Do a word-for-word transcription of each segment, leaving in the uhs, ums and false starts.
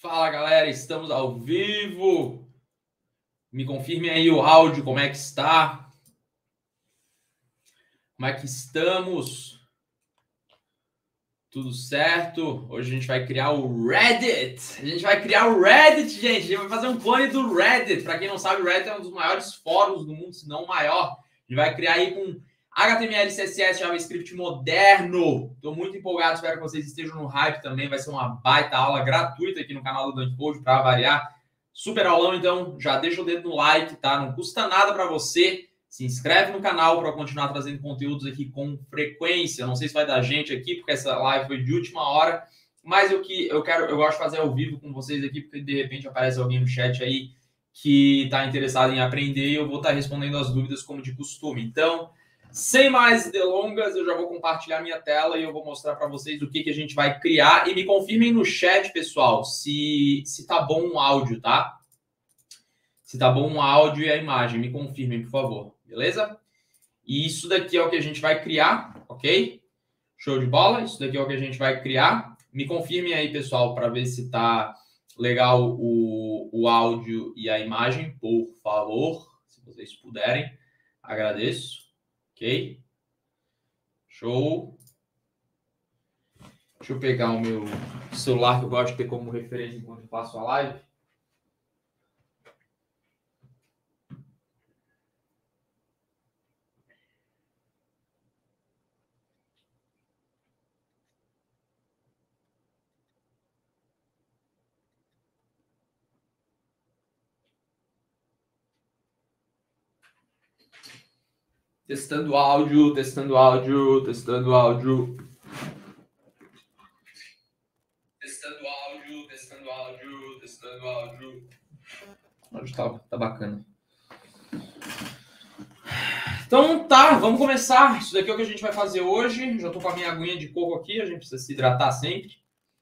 Fala, galera, estamos ao vivo. Me confirme aí o áudio, como é que está? Como é que estamos? Tudo certo? Hoje a gente vai criar o Reddit. A gente vai criar o Reddit, gente. A gente vai fazer um clone do Reddit. Para quem não sabe, o Reddit é um dos maiores fóruns do mundo, se não o maior. A gente vai criar aí com H T M L, C S S, JavaScript moderno. Estou muito empolgado, espero que vocês estejam no hype também. Vai ser uma baita aula gratuita aqui no canal do Dante Code para variar. Super aulão, então já deixa o dedo no like, tá? Não custa nada para você. Se inscreve no canal para continuar trazendo conteúdos aqui com frequência. Não sei se vai dar gente aqui, porque essa live foi de última hora. Mas eu, que, eu, quero, eu gosto de fazer ao vivo com vocês aqui, porque de repente aparece alguém no chat aí que está interessado em aprender e eu vou estar respondendo as dúvidas como de costume. Então, sem mais delongas, eu já vou compartilhar minha tela e eu vou mostrar para vocês o que, que a gente vai criar. E me confirmem no chat, pessoal, se, se tá bom o áudio, tá? Se tá bom o áudio e a imagem. Me confirmem, por favor. Beleza? E isso daqui é o que a gente vai criar, ok? Show de bola. Isso daqui é o que a gente vai criar. Me confirmem aí, pessoal, para ver se tá legal o, o áudio e a imagem, por favor. Se vocês puderem. Agradeço. Ok? Show. Deixa eu pegar o meu celular, que eu gosto de ter como referência enquanto eu faço a live. Testando áudio, testando áudio, testando áudio. Testando áudio, testando áudio, testando áudio. O áudio tá, tá bacana. Então tá, vamos começar. Isso daqui é o que a gente vai fazer hoje. Já tô com a minha aguinha de coco aqui, a gente precisa se hidratar sempre.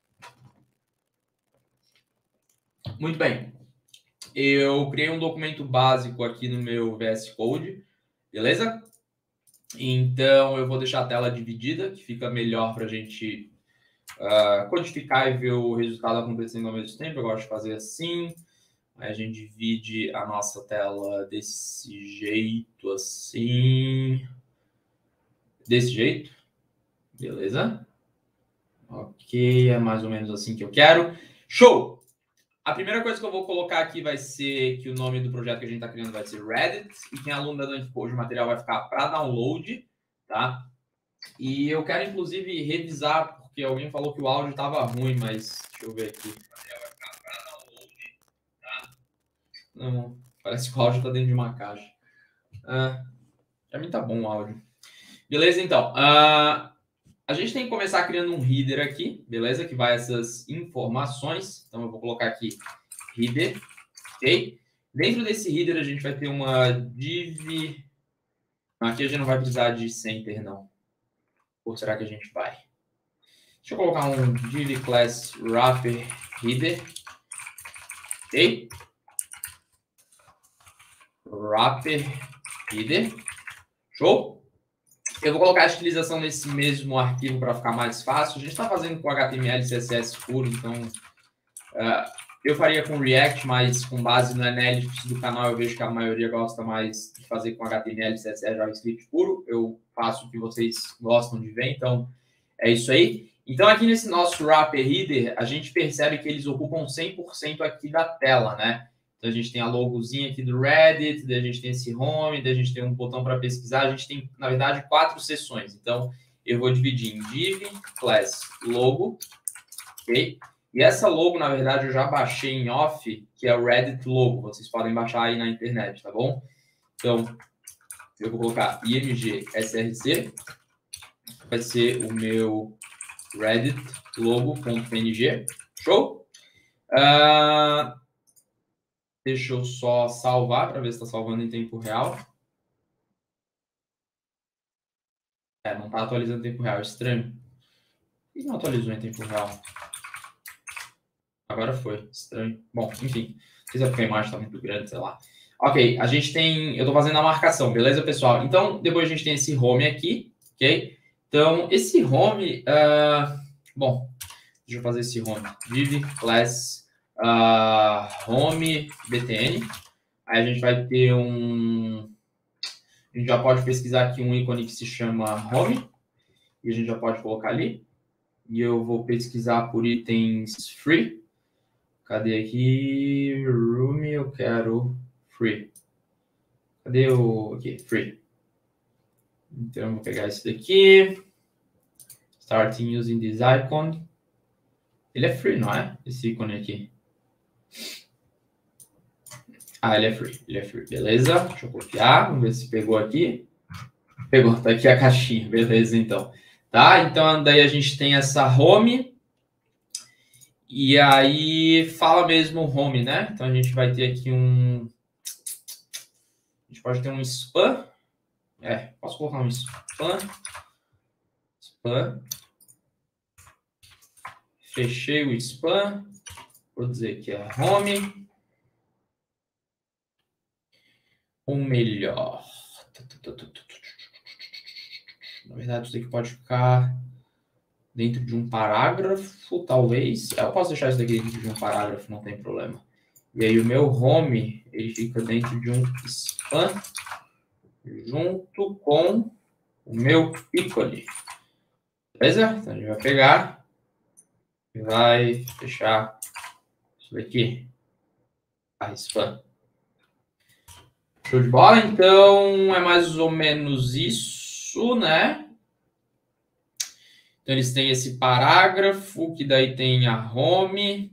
Muito bem. Eu criei um documento básico aqui no meu V S Code, beleza? Então, eu vou deixar a tela dividida, que fica melhor para a gente uh, codificar e ver o resultado acontecendo ao mesmo tempo. Eu gosto de fazer assim. Aí a gente divide a nossa tela desse jeito, assim. Desse jeito. Beleza? Ok, é mais ou menos assim que eu quero. Show! A primeira coisa que eu vou colocar aqui vai ser que o nome do projeto que a gente está criando vai ser Reddit. E quem é aluno da Dante Code, o material vai ficar para download, tá? E eu quero, inclusive, revisar, porque alguém falou que o áudio estava ruim, mas deixa eu ver aqui. O material vai ficar para download, tá? Não, parece que o áudio está dentro de uma caixa. Ah, para mim tá bom o áudio. Beleza, então. Ah, a gente tem que começar criando um header aqui, beleza? Que vai essas informações. Então, eu vou colocar aqui header, ok? Dentro desse header, a gente vai ter uma div... Aqui a gente não vai precisar de center, não. Ou será que a gente vai? Deixa eu colocar um div class wrapper header, ok? Wrapper header, show? Eu vou colocar a utilização nesse mesmo arquivo para ficar mais fácil. A gente está fazendo com H T M L e C S S puro, então uh, eu faria com React, mas com base no analytics do canal eu vejo que a maioria gosta mais de fazer com H T M L, C S S, JavaScript puro. Eu faço o que vocês gostam de ver, então é isso aí. Então aqui nesse nosso wrapper header, a gente percebe que eles ocupam cem por cento aqui da tela, né? Então, a gente tem a logozinha aqui do Reddit, daí a gente tem esse home, daí a gente tem um botão para pesquisar. A gente tem, na verdade, quatro seções. Então, eu vou dividir em div, class, logo, ok? E essa logo, na verdade, eu já baixei em off, que é o Reddit logo. Vocês podem baixar aí na internet, tá bom? Então, eu vou colocar img src, vai ser o meu Reddit logo.png, show? Uh... Deixa eu só salvar para ver se está salvando em tempo real. É, não está atualizando em tempo real. Estranho. Por que não atualizou em tempo real? Agora foi. Estranho. Bom, enfim. Não sei se é porque a imagem está muito grande, sei lá. Ok, a gente tem... Eu estou fazendo a marcação, beleza, pessoal? Então, depois a gente tem esse home aqui, ok? Então, esse home... Uh... Bom, deixa eu fazer esse home. Div class uh, home B T N. Aí a gente vai ter um... A gente já pode pesquisar aqui um ícone que se chama home. E a gente já pode colocar ali. E eu vou pesquisar por itens free. Cadê aqui? Room, eu quero free. Cadê o... Aqui, free. Então, eu vou pegar esse daqui. Starting using this icon. Ele é free, não é? Esse ícone aqui. Ah, ele é free. Ele é free. Beleza. Deixa eu copiar. Vamos ver se pegou aqui. Pegou. Tá aqui a caixinha. Beleza, então. Tá? Então, daí a gente tem essa home. E aí, fala mesmo home, né? Então, a gente vai ter aqui um... A gente pode ter um spam. É, posso colocar um spam. Spam. Fechei o spam. Vou dizer que é home. Ou melhor. Na verdade, isso aqui pode ficar dentro de um parágrafo, talvez. Eu posso deixar isso daqui dentro de um parágrafo, não tem problema. E aí o meu home, ele fica dentro de um spam junto com o meu ícone. Beleza? Então a gente vai pegar e vai fechar isso daqui. A spam. Show de bola? Então é mais ou menos isso, né? Então eles têm esse parágrafo, que daí tem a home.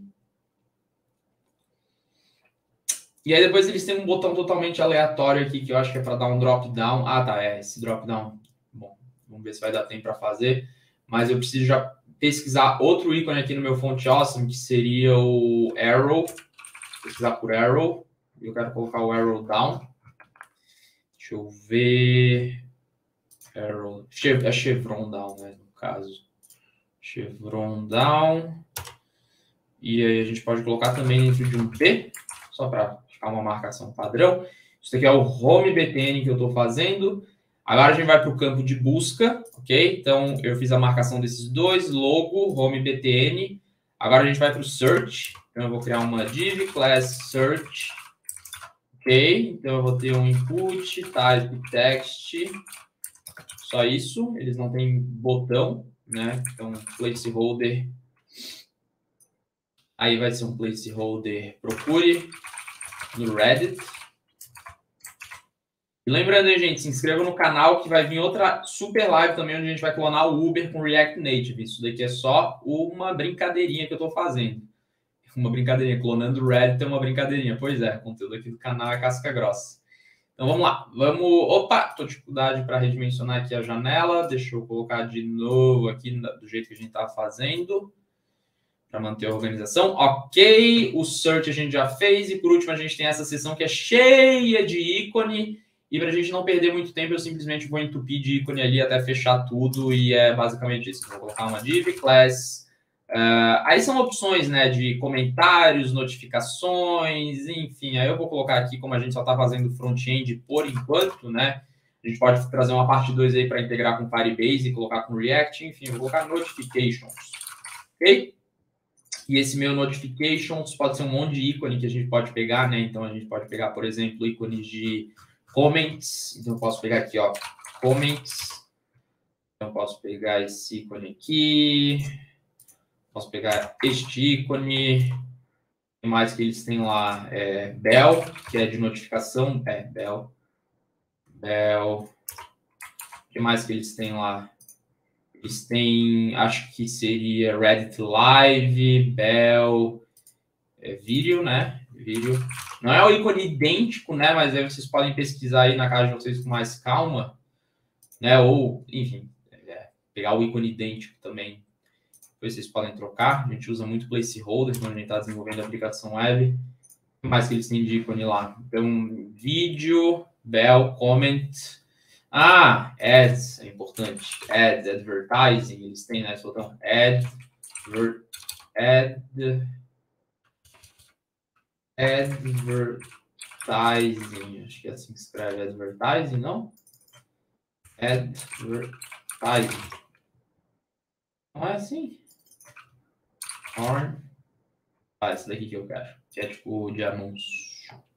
E aí depois eles têm um botão totalmente aleatório aqui, que eu acho que é para dar um drop down. Ah, tá, é esse drop down. Bom, vamos ver se vai dar tempo para fazer. Mas eu preciso já pesquisar outro ícone aqui no meu Font Awesome, que seria o arrow. Pesquisar por arrow. Eu quero colocar o arrow down. Deixa eu ver. Arrow. É chevron down, né, no caso. Chevron down. E aí a gente pode colocar também dentro de um P, só para ficar uma marcação padrão. Isso aqui é o home B T N que eu estou fazendo. Agora a gente vai para o campo de busca, ok? Então eu fiz a marcação desses dois, logo, home B T N. Agora a gente vai para o search. Então eu vou criar uma div class search. Ok? Então eu vou ter um input, type text. Só isso, eles não têm botão, né? Então placeholder. Aí vai ser um placeholder procure no Reddit. E lembrando, hein, gente, se inscreva no canal que vai vir outra super live também, onde a gente vai clonar o Uber com React Native. Isso daqui é só uma brincadeirinha que eu estou fazendo. Uma brincadeirinha. Clonando o Reddit é uma brincadeirinha. Pois é, o conteúdo aqui do canal é casca grossa. Então vamos lá. Vamos... Opa, tô com dificuldade para redimensionar aqui a janela. Deixa eu colocar de novo aqui do jeito que a gente está fazendo. Para manter a organização. Ok, o search a gente já fez. E por último, a gente tem essa seção que é cheia de ícone. E para a gente não perder muito tempo, eu simplesmente vou entupir de ícone ali até fechar tudo. E é basicamente isso. Vou colocar uma div class. Uh, aí são opções, né, de comentários, notificações, enfim. Aí eu vou colocar aqui, como a gente só está fazendo front-end por enquanto, né? A gente pode trazer uma parte dois aí para integrar com Firebase e colocar com React. Enfim, eu vou colocar notifications. Ok? E esse meu notifications pode ser um monte de ícone que a gente pode pegar, né? Então, a gente pode pegar, por exemplo, ícones de comments. Então, eu posso pegar aqui, ó, comments. Então, eu posso pegar esse ícone aqui. Posso pegar este ícone. O que mais que eles têm lá? É bell, que é de notificação. É, bell. Bell. O que mais que eles têm lá? Eles têm, acho que seria Reddit Live, Bell, é, vídeo, né? Vídeo. Não é o ícone idêntico, né? Mas aí vocês podem pesquisar aí na casa de vocês com mais calma, né? Ou, enfim, é, pegar o ícone idêntico também. Depois vocês podem trocar. A gente usa muito placeholder quando a gente está desenvolvendo a aplicação web. O que mais que eles têm de ícone lá? Então, vídeo, Bell, comment. Ah, ads, é importante. Ads, advertising, eles têm, né? Esse botão ad, ad, advertising, acho que é assim que escreve advertising, não? Advertising. Não é assim? Or, Ah, esse daqui que eu quero. Que é tipo de anúncio.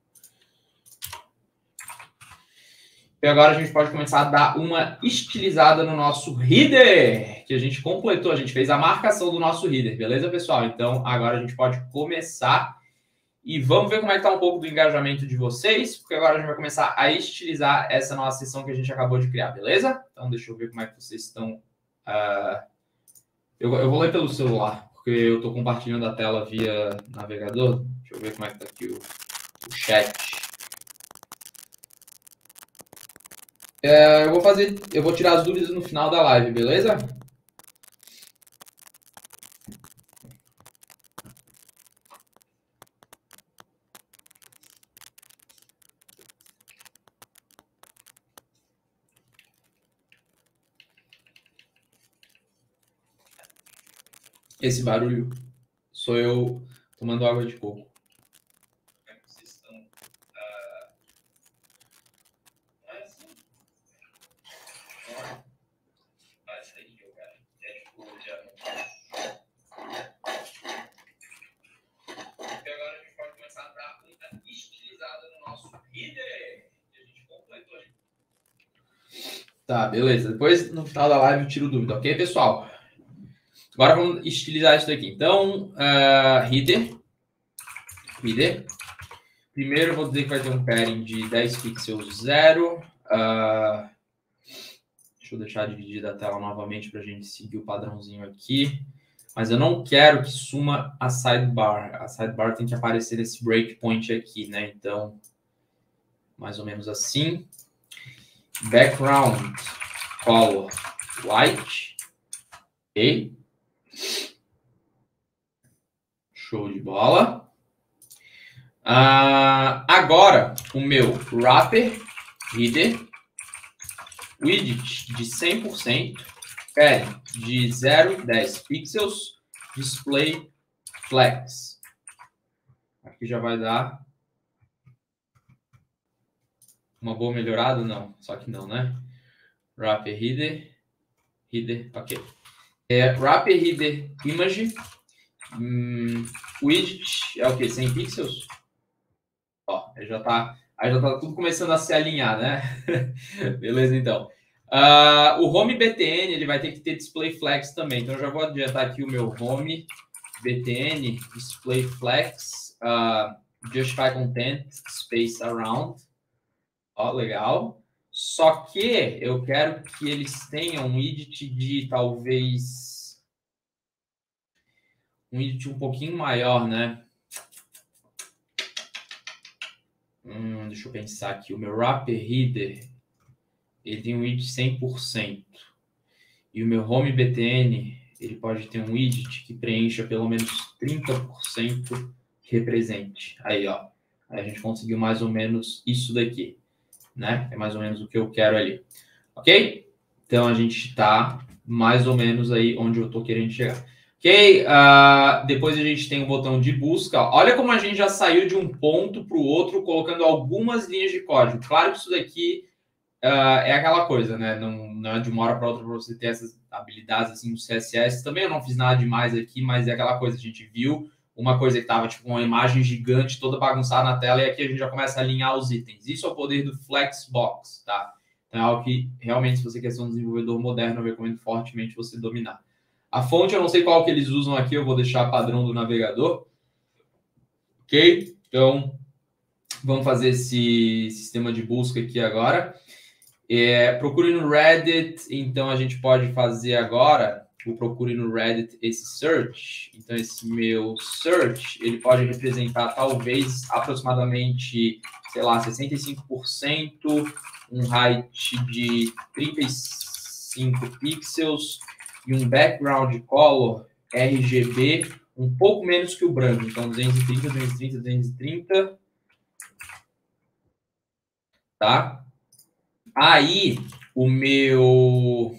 E agora a gente pode começar a dar uma estilizada no nosso header, que a gente completou, a gente fez a marcação do nosso header, beleza, pessoal? Então, agora a gente pode começar e vamos ver como é que tá um pouco do engajamento de vocês, porque agora a gente vai começar a estilizar essa nossa sessão que a gente acabou de criar, beleza? Então, deixa eu ver como é que vocês estão. Uh... Eu, eu vou ler pelo celular, porque eu estou compartilhando a tela via navegador. Deixa eu ver como é que tá aqui o, o chat. É, eu vou fazer, eu vou tirar as dúvidas no final da live, beleza? Esse barulho sou eu tomando água de coco. Como é que vocês estão? Uh... Não é assim? Ah, isso aí que eu quero. É tipo de anúncio. E agora a gente pode começar a dar uma estilizada no nosso header. Que a gente completou ali. Tá, beleza. Depois, no final da live, eu tiro dúvida, ok, pessoal? Agora vamos estilizar isso daqui. Então, uh, header. Header. Primeiro, eu vou dizer que vai ter um padding de dez pixels zero. Uh, deixa eu deixar dividida a tela novamente para a gente seguir o padrãozinho aqui. Mas eu não quero que suma a sidebar. A sidebar tem que aparecer nesse breakpoint aqui, né? Então, mais ou menos assim. Background color white. Ok. Show de bola. Uh, agora, o meu wrapper header, widget de cem por cento, padding de zero vírgula dez pixels, display flex. Aqui já vai dar uma boa melhorada? Não, só que não, né? Wrapper header, header, ok. É, wrapper header image, hum, widget é o que? cem pixels? Ó, aí já tá, aí já tá tudo começando a se alinhar, né? Beleza, então. Uh, o Home B T N ele vai ter que ter Display Flex também. Então, eu já vou adiantar aqui o meu Home B T N Display Flex, uh, Justify Content, Space Around. Ó, legal. Só que eu quero que eles tenham um widget de talvez um widget um pouquinho maior, né? Hum, deixa eu pensar aqui. O meu wrapper header ele tem um widget cem por cento. E o meu Home B T N ele pode ter um widget que preencha pelo menos trinta por cento que represente. Aí, ó. Aí a gente conseguiu mais ou menos isso daqui, né? É mais ou menos o que eu quero ali. Ok? Então, a gente está mais ou menos aí onde eu estou querendo chegar. Ok? Uh, depois a gente tem o botão de busca. Olha como a gente já saiu de um ponto para o outro, colocando algumas linhas de código. Claro que isso daqui uh, é aquela coisa, né? Não, não é de uma hora para outra para você ter essas habilidades assim no C S S. Também eu não fiz nada demais aqui, mas é aquela coisa. A gente viu uma coisa que estava tipo uma imagem gigante toda bagunçada na tela e aqui a gente já começa a alinhar os itens. Isso é o poder do Flexbox, tá? Então é algo que realmente, se você quer ser um desenvolvedor moderno, eu recomendo fortemente você dominar. A fonte eu não sei qual que eles usam aqui, eu vou deixar padrão do navegador. Ok? Então, vamos fazer esse sistema de busca aqui agora. É, procure no Reddit, então a gente pode fazer agora, o procure no Reddit esse search. Então, esse meu search, ele pode representar talvez aproximadamente, sei lá, sessenta e cinco por cento, um height de trinta e cinco pixels e um background color R G B um pouco menos que o branco. Então, duzentos e trinta, duzentos e trinta, duzentos e trinta. Tá? Aí, o meu...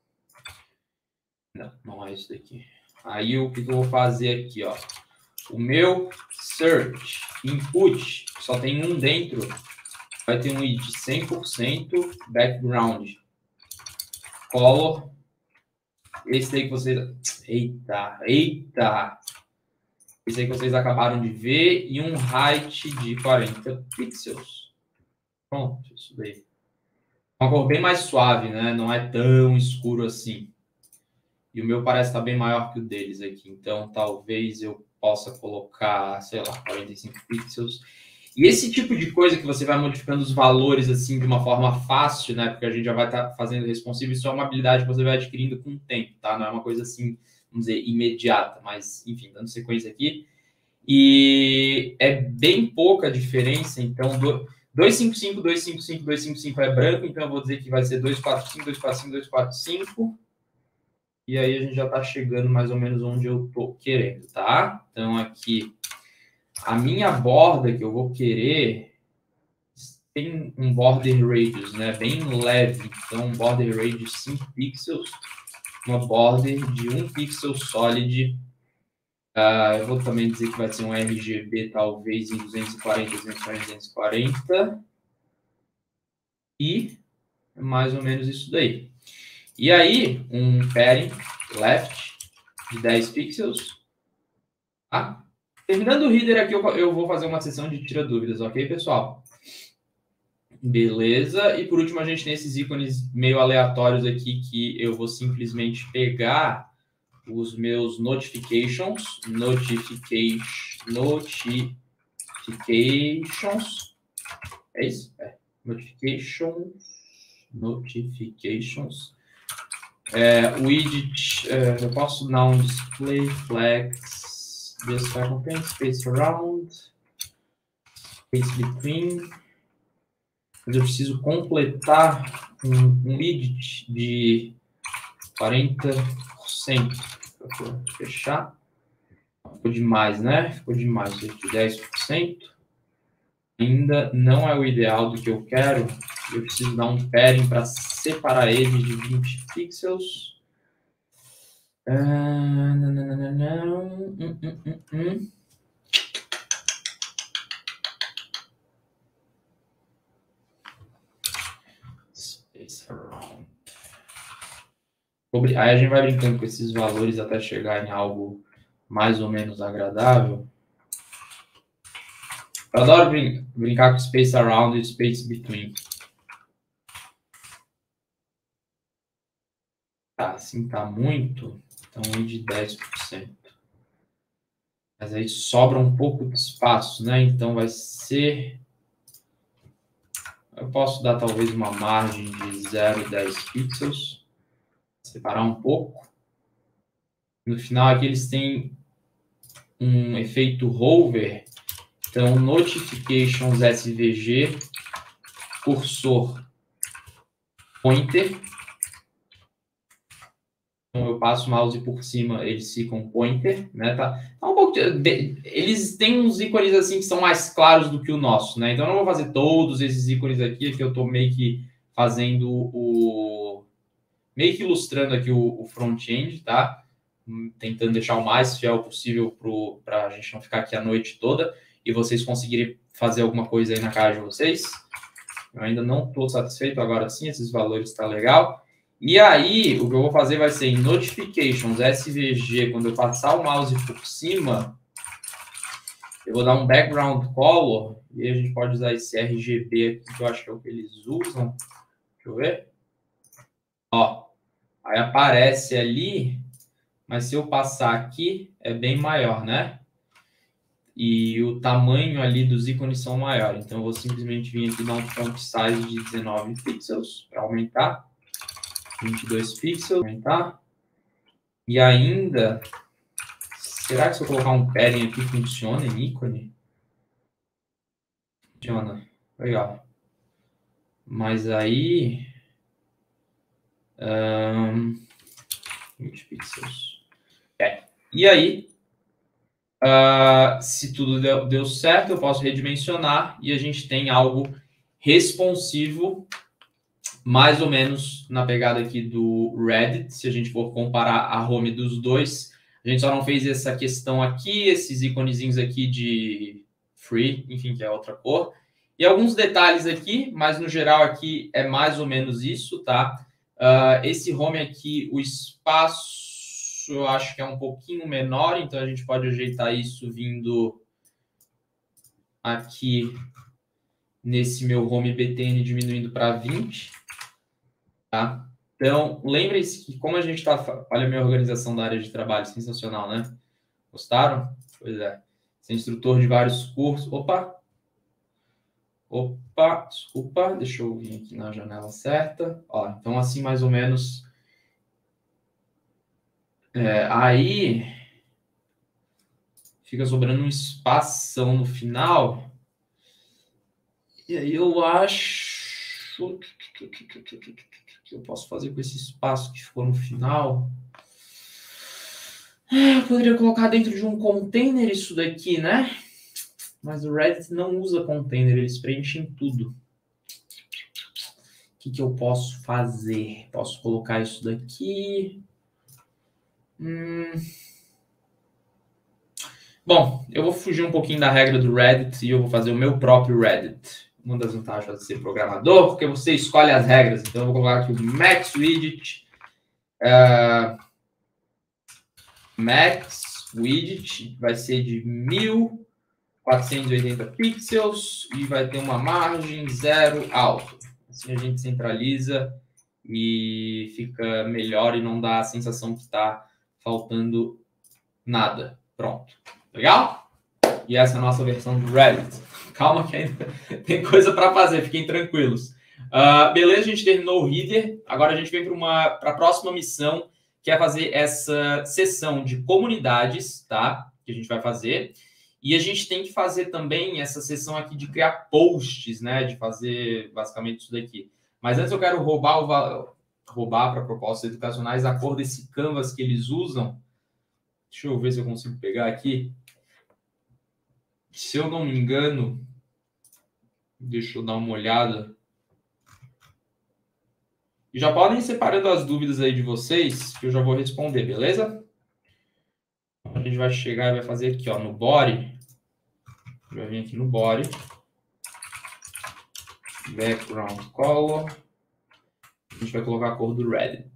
Não, não é isso daqui. Aí, o que eu vou fazer aqui, ó? O meu search input só tem um dentro. Vai ter um I D cem por cento background color. Esse daí que você... Eita, eita! esse aí que vocês acabaram de ver, e um height de quarenta pixels. Pronto, isso daí. Uma cor bem mais suave, né? Não é tão escuro assim. E o meu parece estar bem maior que o deles aqui. Então, talvez eu possa colocar, sei lá, quarenta e cinco pixels. E esse tipo de coisa que você vai modificando os valores assim de uma forma fácil, né? Porque a gente já vai estar fazendo responsive, isso é uma habilidade que você vai adquirindo com o tempo, tá? Não é uma coisa assim, vamos dizer, imediata. Mas, enfim, dando sequência aqui. E é bem pouca diferença. Então, dois cinco cinco, dois cinco cinco, dois cinco cinco é branco. Então, eu vou dizer que vai ser dois quatro cinco, dois quatro cinco, dois quatro cinco. E aí a gente já está chegando mais ou menos onde eu estou querendo, tá? Então, aqui, a minha borda que eu vou querer tem um border radius, né? Bem leve. Então, um border radius cinco pixels, uma border de um pixel solid. Uh, eu vou também dizer que vai ser um R G B, talvez, em duzentos e quarenta, duzentos e quarenta, duzentos e quarenta. E é mais ou menos isso daí. E aí, um padding left de dez pixels. Tá? Terminando o header aqui, eu vou fazer uma sessão de tira dúvidas, ok, pessoal? Beleza. E por último, a gente tem esses ícones meio aleatórios aqui que eu vou simplesmente pegar os meus notifications, notification, notifications, é isso? É. Notifications, notifications. É, widget, é, eu posso dar um display flex, this contain space around, space between. Mas eu preciso completar um, um widget de quarenta por cento. Vou fechar. Ficou demais, né? Ficou demais. De dez por cento. Ainda não é o ideal do que eu quero. Eu preciso dar um padding para separar ele de vinte pixels. Ah, não, não, não, não. Hum, hum, hum, hum. Space around. Aí a gente vai brincando com esses valores até chegar em algo mais ou menos agradável. Eu adoro brin brincar com space around e space between. Tá, assim tá muito. Então, de dez por cento. Mas aí sobra um pouco de espaço, né? Então, vai ser... Eu posso dar, talvez, uma margem de zero vírgula dez pixels. Separar um pouco. No final, aqui eles têm um efeito hover. Então, notifications S V G, cursor pointer. Então, eu passo o mouse por cima, eles ficam pointer, né? Tá, tá um pouco de, eles têm uns ícones assim que são mais claros do que o nosso, né? Então, eu não vou fazer todos esses ícones aqui, que eu estou meio que fazendo o... meio que ilustrando aqui o, o front-end, tá? Tentando deixar o mais fiel possível para a gente não ficar aqui a noite toda e vocês conseguirem fazer alguma coisa aí na casa de vocês. Eu ainda não estou satisfeito, agora sim, esses valores estão legal. E aí, o que eu vou fazer vai ser em Notifications S V G, quando eu passar o mouse por cima, eu vou dar um background color, e a gente pode usar esse R G B aqui, que eu acho que é o que eles usam. Deixa eu ver. Ó, aí aparece ali, mas se eu passar aqui, é bem maior, né? E o tamanho ali dos ícones são maiores. Então, eu vou simplesmente vir aqui dar um font size de dezenove pixels para aumentar. vinte e dois pixels, aumentar. E ainda, será que se eu colocar um padding aqui funciona em ícone? Funciona, legal. Mas aí, um, vinte pixels. É. E aí, uh, se tudo deu, deu certo, eu posso redimensionar e a gente tem algo responsivo, mais ou menos na pegada aqui do Reddit, se a gente for comparar a home dos dois. A gente só não fez essa questão aqui, esses iconezinhos aqui de free, enfim, que é outra cor. E alguns detalhes aqui, mas no geral aqui é mais ou menos isso, tá? Uh, esse home aqui, o espaço fluxo eu acho que é um pouquinho menor, então a gente pode ajeitar isso vindo aqui nesse meu home B T N diminuindo para vinte, tá? Então, lembrem-se que como a gente está... Olha a minha organização da área de trabalho, sensacional, né? Gostaram? Pois é. Ser instrutor de vários cursos. Opa! Opa, desculpa, deixa eu vir aqui na janela certa. Ó, então, assim, mais ou menos... É, aí... Fica sobrando um espação no final. E aí eu acho... O que eu posso fazer com esse espaço que ficou no final? Eu poderia colocar dentro de um container isso daqui, né? Mas o Reddit não usa container, eles preenchem tudo. O que, que eu posso fazer? Posso colocar isso daqui. Hum... Bom, eu vou fugir um pouquinho da regra do Reddit e eu vou fazer o meu próprio Reddit. Uma das vantagens de ser programador, porque você escolhe as regras. Então, eu vou colocar aqui o Max Widget. Uh, Max Widget vai ser de mil quatrocentos e oitenta pixels e vai ter uma margem zero alto. Assim a gente centraliza e fica melhor e não dá a sensação que está faltando nada. Pronto. Legal? E essa é a nossa versão do Reddit. Calma que ainda tem coisa para fazer, fiquem tranquilos. Uh, beleza, a gente terminou o Reader. Agora a gente vem para a próxima missão, que é fazer essa sessão de comunidades, tá? Que a gente vai fazer. E a gente tem que fazer também essa sessão aqui de criar posts, né? De fazer basicamente isso daqui. Mas antes eu quero roubar o roubar para propostas educacionais a cor desse canvas que eles usam. Deixa eu ver se eu consigo pegar aqui. Se eu não me engano, deixa eu dar uma olhada. E já podem ir separando as dúvidas aí de vocês, que eu já vou responder, beleza? A gente vai chegar e vai fazer aqui, ó, no body. Vai vir aqui no body. Background color. A gente vai colocar a cor do Reddit.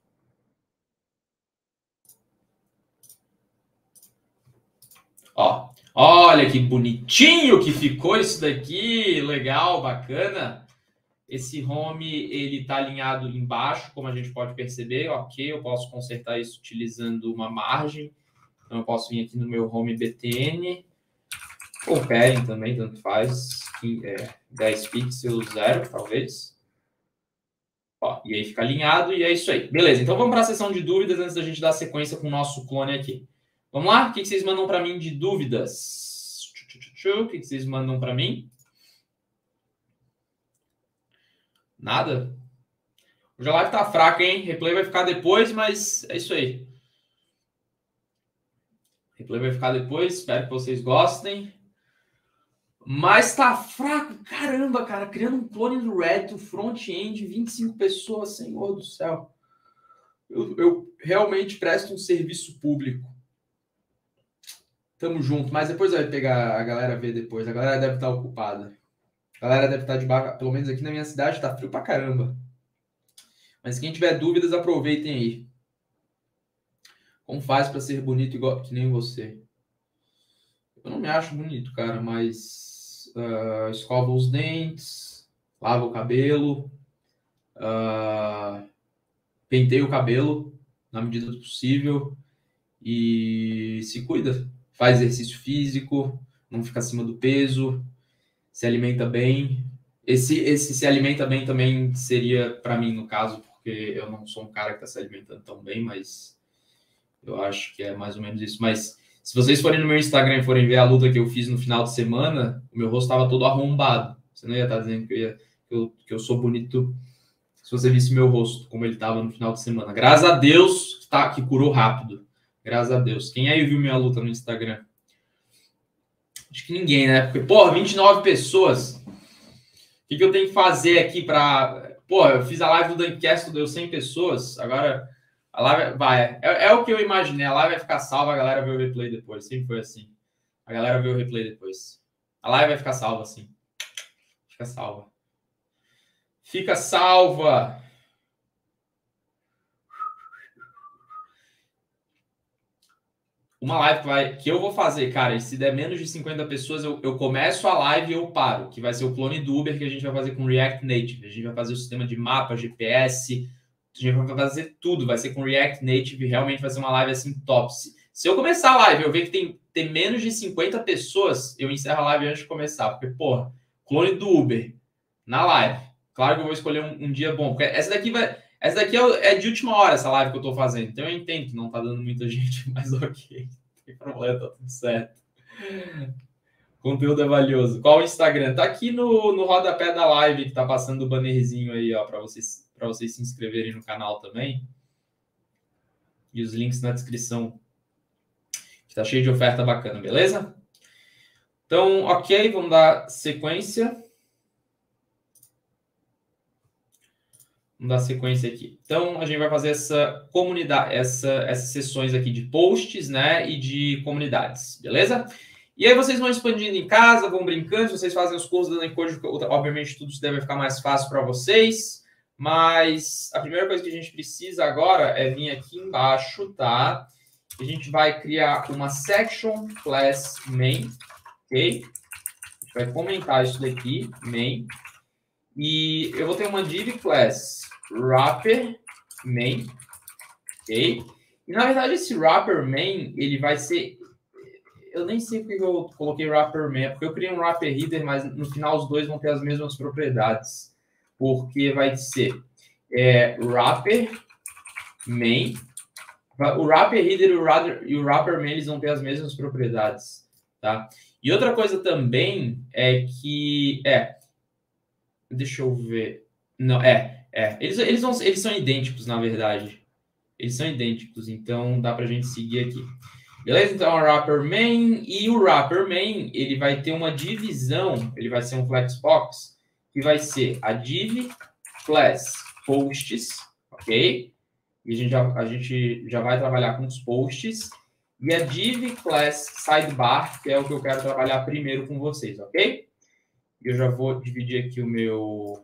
Ó, olha que bonitinho que ficou isso daqui. Legal, bacana. Esse home, ele está alinhado embaixo, como a gente pode perceber. Ok, eu posso consertar isso utilizando uma margem. Então, eu posso vir aqui no meu home B T N. Ou padding também, tanto faz. É, dez pixels, zero, talvez. Ó, e aí fica alinhado e é isso aí. Beleza, então vamos para a sessão de dúvidas antes da gente dar sequência com o nosso clone aqui. Vamos lá? O que vocês mandam para mim de dúvidas? O que vocês mandam para mim? Nada? Hoje a live tá fraca, hein? Replay vai ficar depois, mas é isso aí. Replay vai ficar depois, espero que vocês gostem. Mas tá fraco, caramba, cara. Criando um clone do Reddit, o front-end, vinte e cinco pessoas, senhor do céu. Eu, eu realmente presto um serviço público. Tamo junto, mas depois vai pegar a galera ver depois. A galera deve estar ocupada. A galera deve estar debaixo, pelo menos aqui na minha cidade, tá frio pra caramba. Mas quem tiver dúvidas, aproveitem aí. Como faz para ser bonito igual que nem você? Eu não me acho bonito, cara, mas uh, escova os dentes, lava o cabelo, uh, penteia o cabelo na medida do possível e se cuida. Faz exercício físico, não fica acima do peso, se alimenta bem. Esse, esse se alimenta bem também seria para mim, no caso, porque eu não sou um cara que está se alimentando tão bem, mas eu acho que é mais ou menos isso. Mas se vocês forem no meu Instagram e forem ver a luta que eu fiz no final de semana, o meu rosto estava todo arrombado. Você não ia estar dizendo que eu, ia, que eu, que eu sou bonito se você visse meu rosto, como ele estava no final de semana. Graças a Deus tá, que curou rápido. Graças a Deus. Quem aí viu minha luta no Instagram? Acho que ninguém, né? Porque, porra, vinte e nove pessoas. O que, que eu tenho que fazer aqui para... Pô, eu fiz a live do Dunkcast, deu cem pessoas. Agora, a live vai... É, é o que eu imaginei. A live vai ficar salva, a galera vê o replay depois. Sempre foi assim. A galera vê o replay depois. A live vai ficar salva, assim. Fica salva. Fica salva. uma live que, vai, que eu vou fazer, cara, e se der menos de cinquenta pessoas, eu, eu começo a live e eu paro, que vai ser o clone do Uber que a gente vai fazer com React Native. A gente vai fazer o sistema de mapa, G P S, a gente vai fazer tudo, vai ser com React Native, realmente vai ser uma live assim top. Se, se eu começar a live, eu ver que tem, tem menos de cinquenta pessoas, eu encerro a live antes de começar, porque, porra, clone do Uber na live. Claro que eu vou escolher um, um dia bom, porque essa daqui vai... Essa daqui é de última hora, essa live que eu tô fazendo. Então eu entendo que não tá dando muita gente, mas ok. Não tem problema, tá tudo certo. Conteúdo é valioso. Qual o Instagram? Tá aqui no, no rodapé da live, que tá passando o bannerzinho aí, ó, para vocês, para vocês se inscreverem no canal também. E os links na descrição. Que tá cheio de oferta bacana, beleza? Então, ok, vamos dar sequência. Vamos dar sequência aqui. Então, a gente vai fazer essa comunidade, essa, essas sessões aqui de posts, né, e de comunidades, beleza? E aí vocês vão expandindo em casa, vão brincando, vocês fazem os cursos da Code, obviamente tudo isso deve ficar mais fácil para vocês, mas a primeira coisa que a gente precisa agora é vir aqui embaixo, tá? A gente vai criar uma section class main, ok? A gente vai comentar isso daqui, main. E eu vou ter uma div class wrapper main, ok? E na verdade esse wrapper main, ele vai ser... Eu nem sei porque eu coloquei wrapper main, porque eu criei um wrapper header, mas no final os dois vão ter as mesmas propriedades. Porque vai ser é, wrapper main, o wrapper header e o wrapper main eles vão ter as mesmas propriedades, tá? E outra coisa também é que... é Deixa eu ver. Não, é, é. Eles, eles, vão, eles são idênticos, na verdade. Eles são idênticos, então dá pra gente seguir aqui. Beleza? Então, o wrapper main e o wrapper main, ele vai ter uma divisão, ele vai ser um flexbox, que vai ser a div class posts, ok? E a gente já, a gente já vai trabalhar com os posts. E a div class sidebar, que é o que eu quero trabalhar primeiro com vocês, ok? Eu já vou dividir aqui o meu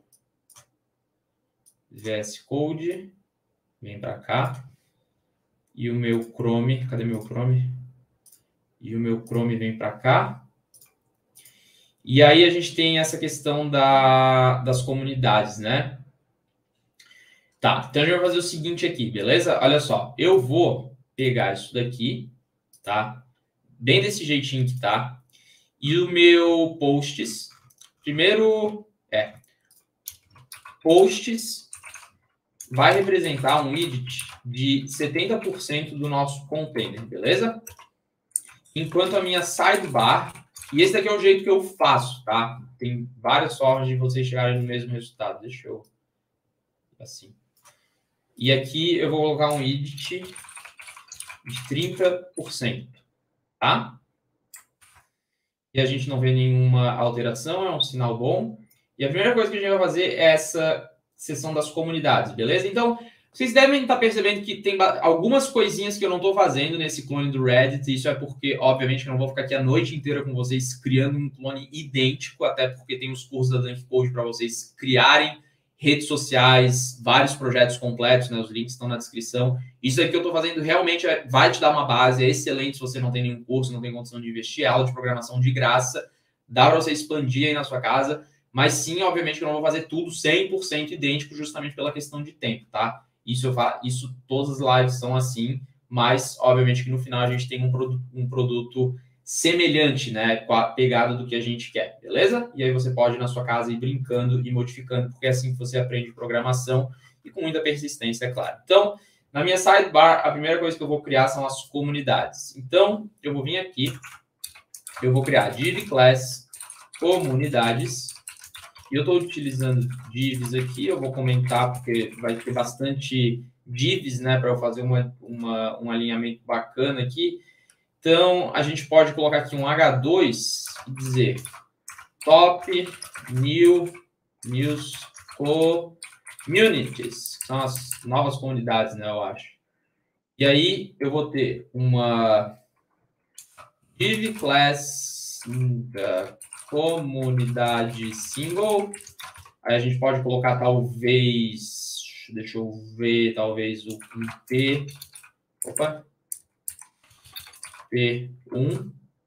V S Code. Vem para cá. E o meu Chrome. Cadê meu Chrome? E o meu Chrome vem para cá. E aí a gente tem essa questão da, das comunidades, né? Tá, então a gente vai fazer o seguinte aqui, beleza? Olha só, eu vou pegar isso daqui, tá? Bem desse jeitinho que tá. E o meu posts... Primeiro, é, posts vai representar um widget de setenta por cento do nosso container, beleza? Enquanto a minha sidebar, e esse daqui é o jeito que eu faço, tá? Tem várias formas de vocês chegarem no mesmo resultado. Deixa eu... assim. E aqui eu vou colocar um widget de trinta por cento, tá? E a gente não vê nenhuma alteração, é um sinal bom. E a primeira coisa que a gente vai fazer é essa seção das comunidades, beleza? Então, vocês devem estar percebendo que tem algumas coisinhas que eu não estou fazendo nesse clone do Reddit. Isso é porque, obviamente, eu não vou ficar aqui a noite inteira com vocês criando um clone idêntico, até porque tem os cursos da Dunk Code para vocês criarem redes sociais, vários projetos completos, né? Os links estão na descrição. Isso aqui que eu estou fazendo realmente é, vai te dar uma base, é excelente se você não tem nenhum curso, não tem condição de investir, é aula de programação de graça, dá para você expandir aí na sua casa, mas sim, obviamente, que eu não vou fazer tudo cem por cento idêntico, justamente pela questão de tempo, tá? Isso, eu faço, isso todas as lives são assim, mas, obviamente, que no final a gente tem um produto, um produto semelhante, né, com a pegada do que a gente quer, beleza? E aí você pode, na sua casa, ir brincando e modificando, porque é assim que você aprende programação e com muita persistência, é claro. Então, na minha sidebar, a primeira coisa que eu vou criar são as comunidades. Então, eu vou vir aqui, eu vou criar div class comunidades, e eu estou utilizando divs aqui, eu vou comentar, porque vai ter bastante divs, né, para eu fazer uma, uma, um alinhamento bacana aqui. Então, a gente pode colocar aqui um H dois e dizer top new news communities. São as novas comunidades, né, eu acho. E aí, eu vou ter uma div class da comunidade single. Aí a gente pode colocar, talvez... Deixa eu ver, talvez o P... Opa! P um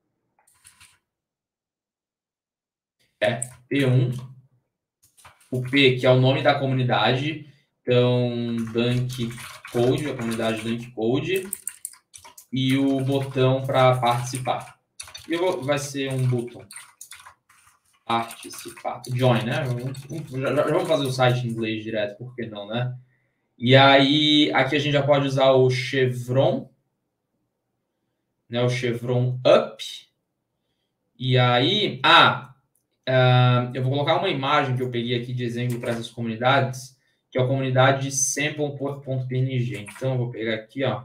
é P um, o P, que é o nome da comunidade, então Dunk Code, a comunidade Dunk Code, e o botão para participar. E vou, vai ser um botão. Participar. Join, né? Já, já vamos fazer o site em inglês direto, por que não, né? E aí, aqui a gente já pode usar o chevron, né? O chevron up. E aí, ah, uh, eu vou colocar uma imagem que eu peguei aqui de exemplo para essas comunidades, que é a comunidade sample.png. Então, eu vou pegar aqui, ó,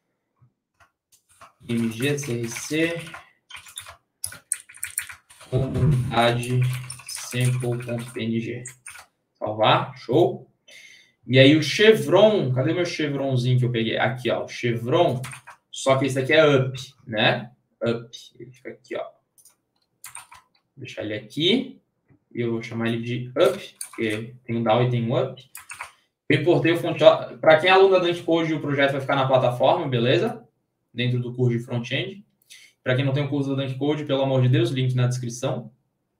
img, crc, comunidade sample.png. Salvar, show. E aí o chevron, cadê meu chevronzinho que eu peguei? Aqui, ó, o chevron, só que esse aqui é up, né? Up, ele fica aqui, ó. Vou deixar ele aqui, e eu vou chamar ele de up, porque tem um down e tem um up. Eu importei o front-end, para quem é aluno da Dunk Code, o projeto vai ficar na plataforma, beleza? Dentro do curso de front-end. Para quem não tem o curso da Dunk Code, pelo amor de Deus, link na descrição.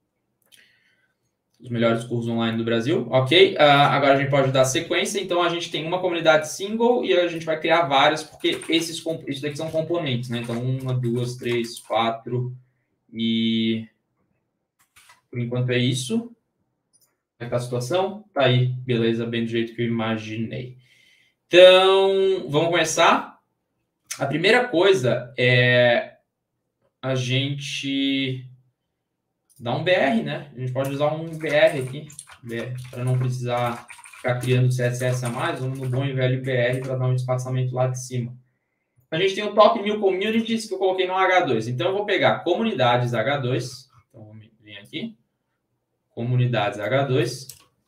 Os melhores cursos online do Brasil, ok? Uh, agora a gente pode dar sequência, então a gente tem uma comunidade single e a gente vai criar várias, porque esses isso daqui são componentes, né? Então, uma, duas, três, quatro e... Por enquanto é isso. Como é que tá a situação? Tá aí, beleza, bem do jeito que eu imaginei. Então, vamos começar. A primeira coisa é a gente... dá um B R, né? A gente pode usar um B R aqui, para não precisar ficar criando C S S a mais, vamos no bom e velho B R para dar um espaçamento lá de cima. A gente tem o top new communities que eu coloquei no H dois. Então, eu vou pegar comunidades H dois. Então, vamos vir aqui. Comunidades H dois.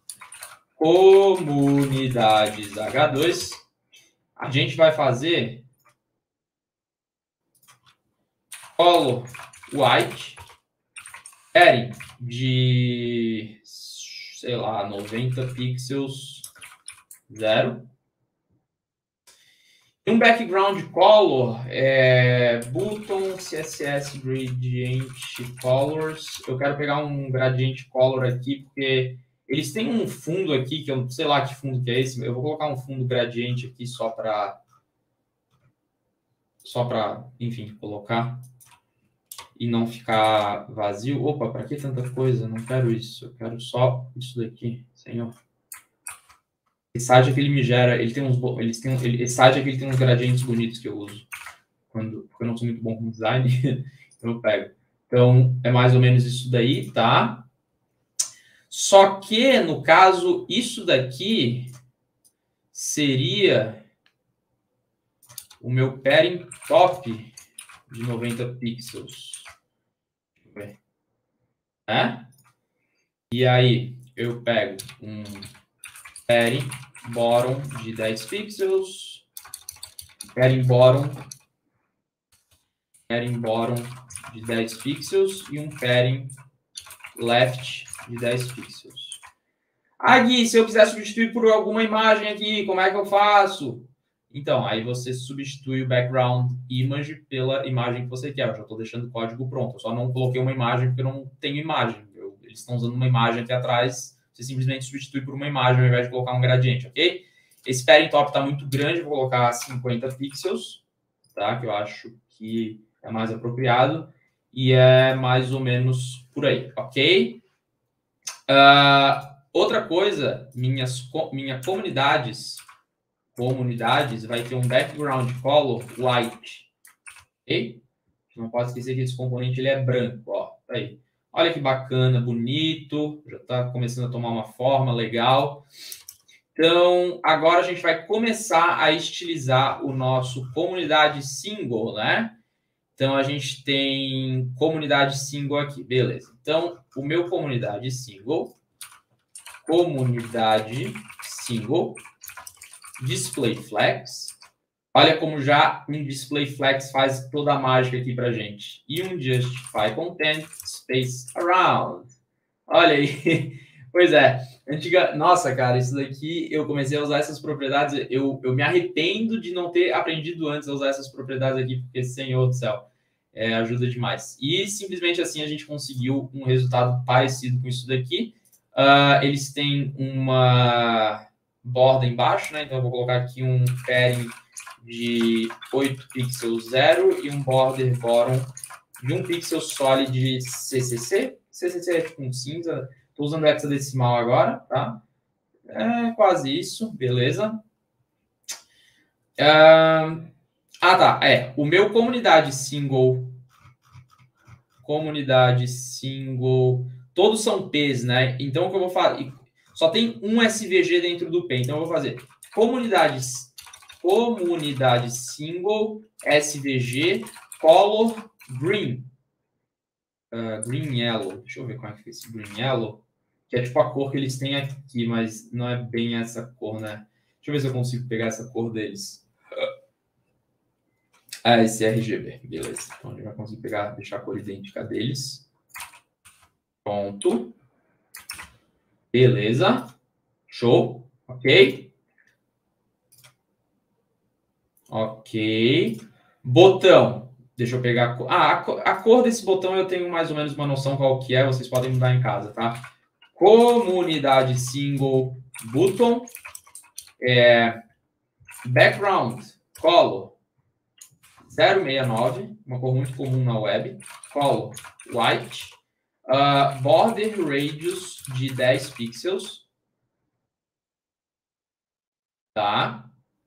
Comunidades H dois. A gente vai fazer color white. Padding de, sei lá, noventa pixels, zero. E um background color, é, button, C S S gradient colors. Eu quero pegar um gradient color aqui, porque eles têm um fundo aqui, que eu não sei lá que fundo que é esse, eu vou colocar um fundo gradient aqui só para, só para, enfim, colocar e não ficar vazio. Opa, para que tanta coisa? Não quero isso. Eu quero só isso daqui, senhor. Esse site aqui ele me gera, ele tem uns, eles tem, ele, esse site aqui ele tem uns gradientes bonitos que eu uso quando, porque eu não sou muito bom com design, então eu pego. Então é mais ou menos isso daí, tá? Só que no caso isso daqui seria o meu padding top de noventa pixels. É? E aí, eu pego um padding bottom de dez pixels, padding bottom, padding bottom de dez pixels e um padding left de dez pixels. Ah, Gui, se eu quiser substituir por alguma imagem aqui, como é que eu faço? Então, aí você substitui o background image pela imagem que você quer. Eu já estou deixando o código pronto. Eu só não coloquei uma imagem porque eu não tenho imagem. Eu, eles estão usando uma imagem aqui atrás. Você simplesmente substitui por uma imagem ao invés de colocar um gradiente, ok? Esse padding top está muito grande. Vou colocar cinquenta pixels, tá? Que eu acho que é mais apropriado. E é mais ou menos por aí, ok? Uh, outra coisa, minhas, minha comunidades... comunidades vai ter um background color white, ok? Não pode esquecer que esse componente ele é branco, ó, tá aí. Olha que bacana, bonito, já está começando a tomar uma forma legal. Então, agora a gente vai começar a estilizar o nosso comunidade single, né? Então, a gente tem comunidade single aqui, beleza. Então, o meu comunidade single, comunidade single, display flex. Olha como já um display flex faz toda a mágica aqui pra gente. E um justify content space around. Olha aí. Pois é. Antiga... Nossa, cara, isso daqui eu comecei a usar essas propriedades. Eu, eu me arrependo de não ter aprendido antes a usar essas propriedades aqui, porque, senhor do céu. é, ajuda demais. E simplesmente assim a gente conseguiu um resultado parecido com isso daqui. Uh, eles têm uma borda embaixo, né? Então eu vou colocar aqui um pairing de oito pixels zero e um border bottom de um pixel solid C C C. C C C é tipo um cinza. Estou usando hexadecimal agora, tá? É quase isso, beleza. Uh, ah, tá. É, o meu comunidade single, comunidade single, todos são P's, né? Então o que eu vou fazer? Só tem um S V G dentro do P, então eu vou fazer comunidades, comunidade single S V G color green. Uh, green yellow. Deixa eu ver como é que fica esse green yellow. Que é tipo a cor que eles têm aqui, mas não é bem essa cor, né? Deixa eu ver se eu consigo pegar essa cor deles. Ah, esse é R G B. Beleza. Então a gente vai conseguir pegar, deixar a cor idêntica deles. Pronto. Beleza. Show. Ok. Ok. Botão. Deixa eu pegar a cor. Ah, a cor, a cor desse botão eu tenho mais ou menos uma noção qual que é. Vocês podem mudar em casa, tá? Comunidade single button. É, background color zero seis nove, uma cor muito comum na web. Color white. Uh, border radius de dez pixels. Tá?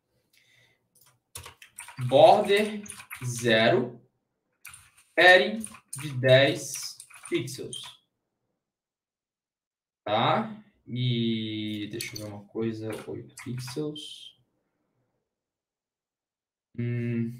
Border zero. Pairing de dez pixels. Tá? E deixa eu ver uma coisa. oito pixels. Hum,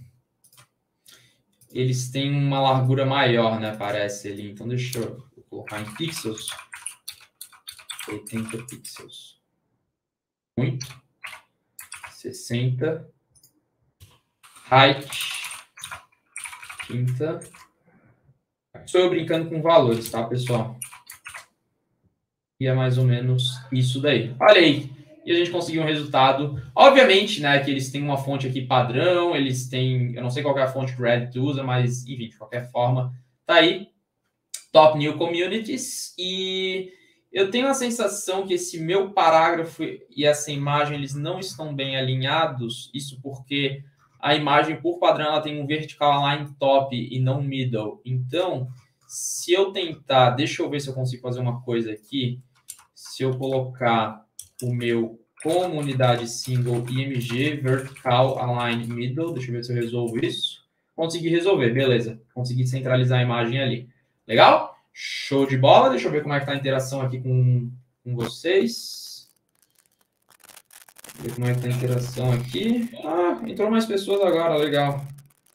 eles têm uma largura maior, né? Parece ali. Então deixa eu colocar em pixels. oitenta pixels. Muito. sessenta. Height. trinta. Estou eu brincando com valores, tá, pessoal? E é mais ou menos isso daí. Olha aí. E a gente conseguiu um resultado. Obviamente, né, que eles têm uma fonte aqui padrão, eles têm... Eu não sei qual é a fonte que o Reddit usa, mas, enfim, de qualquer forma, tá aí. Top New Communities. E eu tenho a sensação que esse meu parágrafo e essa imagem, eles não estão bem alinhados. Isso porque a imagem, por padrão, ela tem um vertical align top e não middle. Então, se eu tentar... Deixa eu ver se eu consigo fazer uma coisa aqui. Se eu colocar o meu comunidade single I M G vertical align middle, deixa eu ver se eu resolvo isso. Consegui resolver, beleza. Consegui centralizar a imagem ali. Legal? Show de bola. Deixa eu ver como é que tá a interação aqui com, com vocês. Ver como é que tá a interação aqui. Ah, entrou mais pessoas agora, legal.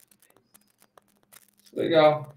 Legal.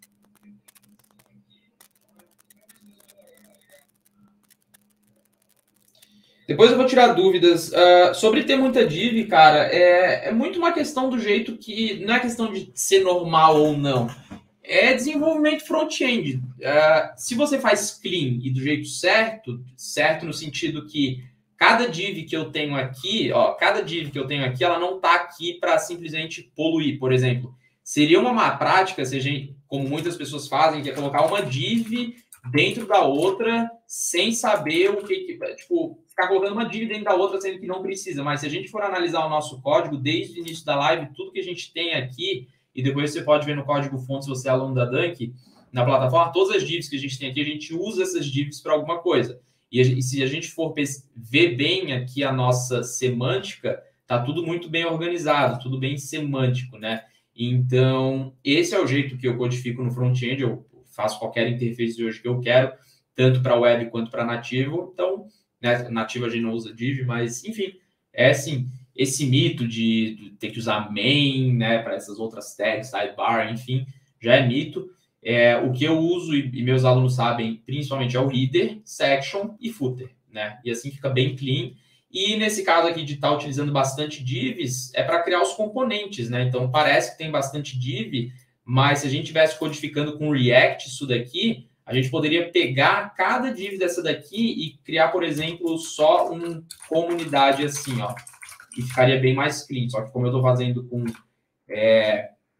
Depois eu vou tirar dúvidas. Uh, sobre ter muita div, cara, é, é muito uma questão do jeito que... Não é questão de ser normal ou não. É desenvolvimento front-end. Uh, se você faz clean e do jeito certo, certo no sentido que cada div que eu tenho aqui, ó, cada div que eu tenho aqui, ela não está aqui para simplesmente poluir, por exemplo. Seria uma má prática, se a gente, como muitas pessoas fazem, que é colocar uma div dentro da outra sem saber o que... que tipo, ficar colocando uma div dentro da outra sendo que não precisa. Mas se a gente for analisar o nosso código, desde o início da live, tudo que a gente tem aqui, e depois você pode ver no código fonte, se você é aluno da Dunk, na plataforma, todas as divs que a gente tem aqui, a gente usa essas divs para alguma coisa. E, a, e se a gente for ver bem aqui a nossa semântica, tá tudo muito bem organizado, tudo bem semântico, né? Então, esse é o jeito que eu codifico no front-end, eu faço qualquer interface de hoje que eu quero, tanto para web quanto para nativo. Então, né, nativo a gente não usa div, mas, enfim, é assim, esse mito de, de ter que usar main, né, para essas outras tags, sidebar, enfim, já é mito. É, o que eu uso, e, e meus alunos sabem, principalmente é o header, section e footer, né? E assim fica bem clean. E nesse caso aqui de estar tá utilizando bastante divs, é para criar os componentes, né? Então parece que tem bastante div, mas se a gente estivesse codificando com React isso daqui, a gente poderia pegar cada div dessa daqui e criar, por exemplo, só uma comunidade assim, ó. E ficaria bem mais clean. Só que como eu estou fazendo com... É,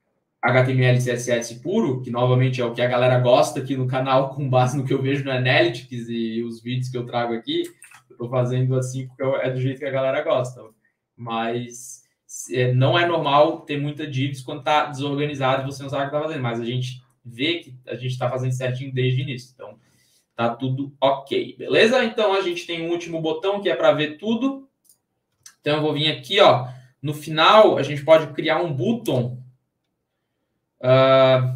H T M L e C S S puro, que novamente é o que a galera gosta aqui no canal, com base no que eu vejo no Analytics e os vídeos que eu trago aqui. Eu estou fazendo assim porque é do jeito que a galera gosta. Mas não é normal ter muita divs quando está desorganizado e você não sabe o que está fazendo. Mas a gente vê que a gente está fazendo certinho desde o início. Então, tá tudo ok, beleza? Então, a gente tem um último botão que é para ver tudo. Então, eu vou vir aqui, ó. No final, a gente pode criar um button. Uh,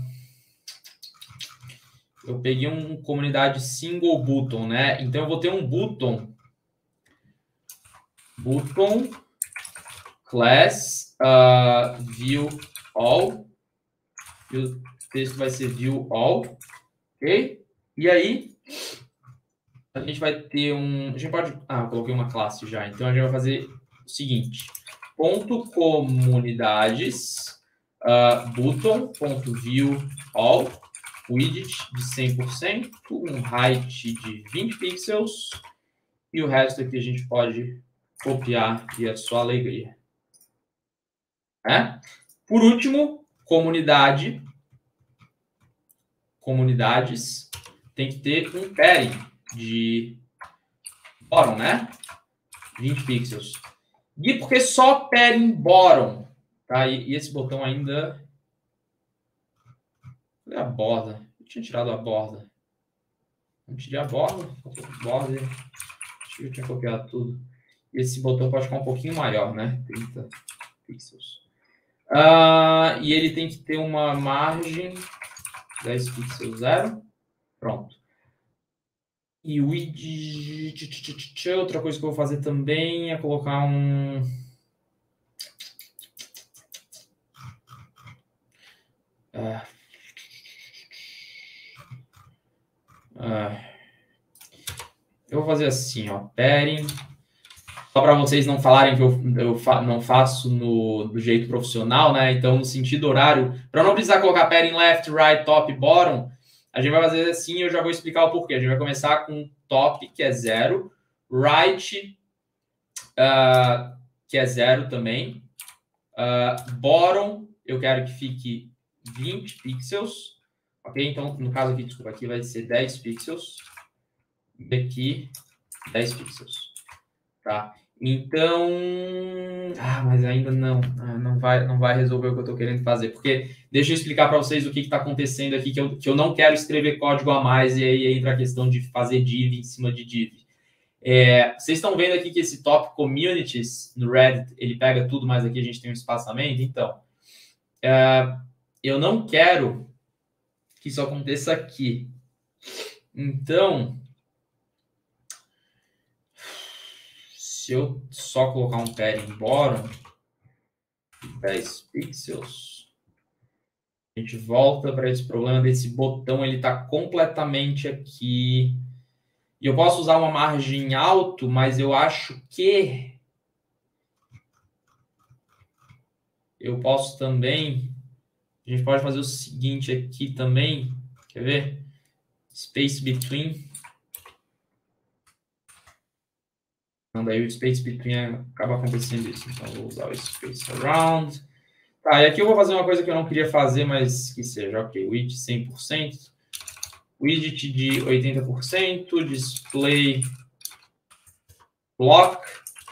eu peguei um comunidade single button, né? Então, eu vou ter um button. Button class uh, view all. E o texto vai ser view all. Ok? E aí, a gente vai ter um... A gente pode... Ah, eu coloquei uma classe já. Então, a gente vai fazer o seguinte. Ponto comunidades uh, button ponto view all widget de cem por cento, um height de vinte pixels e o resto aqui a gente pode copiar e é só alegria. É? Por último, comunidade comunidades tem que ter um padding de bottom, né? vinte pixels. E porque só padding bottom, tá? E, e esse botão ainda... Cadê a borda? Eu tinha tirado a borda. Não tirei a borda. Borda. Acho que eu tinha copiado tudo. E esse botão pode ficar um pouquinho maior, né? trinta pixels. Uh, e ele tem que ter uma margem dez pixels, zero. Pronto. E o widget... Outra coisa que eu vou fazer também é colocar um... Uh, uh, eu vou fazer assim, ó. Padding. Só para vocês não falarem que eu, eu fa não faço no, do jeito profissional, né? Então, no sentido horário, para não precisar colocar padding left, right, top, bottom, a gente vai fazer assim e eu já vou explicar o porquê. A gente vai começar com top, que é zero, right, uh, que é zero também, uh, bottom, eu quero que fique vinte pixels, ok? Então, no caso aqui, desculpa, aqui vai ser dez pixels, e aqui dez pixels, tá? Então, ah, mas ainda não, não vai, não vai resolver o que eu estou querendo fazer, porque deixa eu explicar para vocês o que está acontecendo aqui, que eu, que eu não quero escrever código a mais, e aí entra a questão de fazer div em cima de div. É, vocês estão vendo aqui que esse top communities no Reddit, ele pega tudo, mas aqui a gente tem um espaçamento, então, é, eu não quero que isso aconteça aqui. Então... Se eu só colocar um padding bottom, dez pixels, a gente volta para esse problema desse botão, ele está completamente aqui. E eu posso usar uma margem alto, mas eu acho que eu posso também... A gente pode fazer o seguinte aqui também, quer ver? Space between... Então, daí o space between acaba acontecendo isso. Então, eu vou usar o space around. Tá, e aqui eu vou fazer uma coisa que eu não queria fazer, mas que seja, ok. Widget cem por cento. Widget de oitenta por cento. Display block.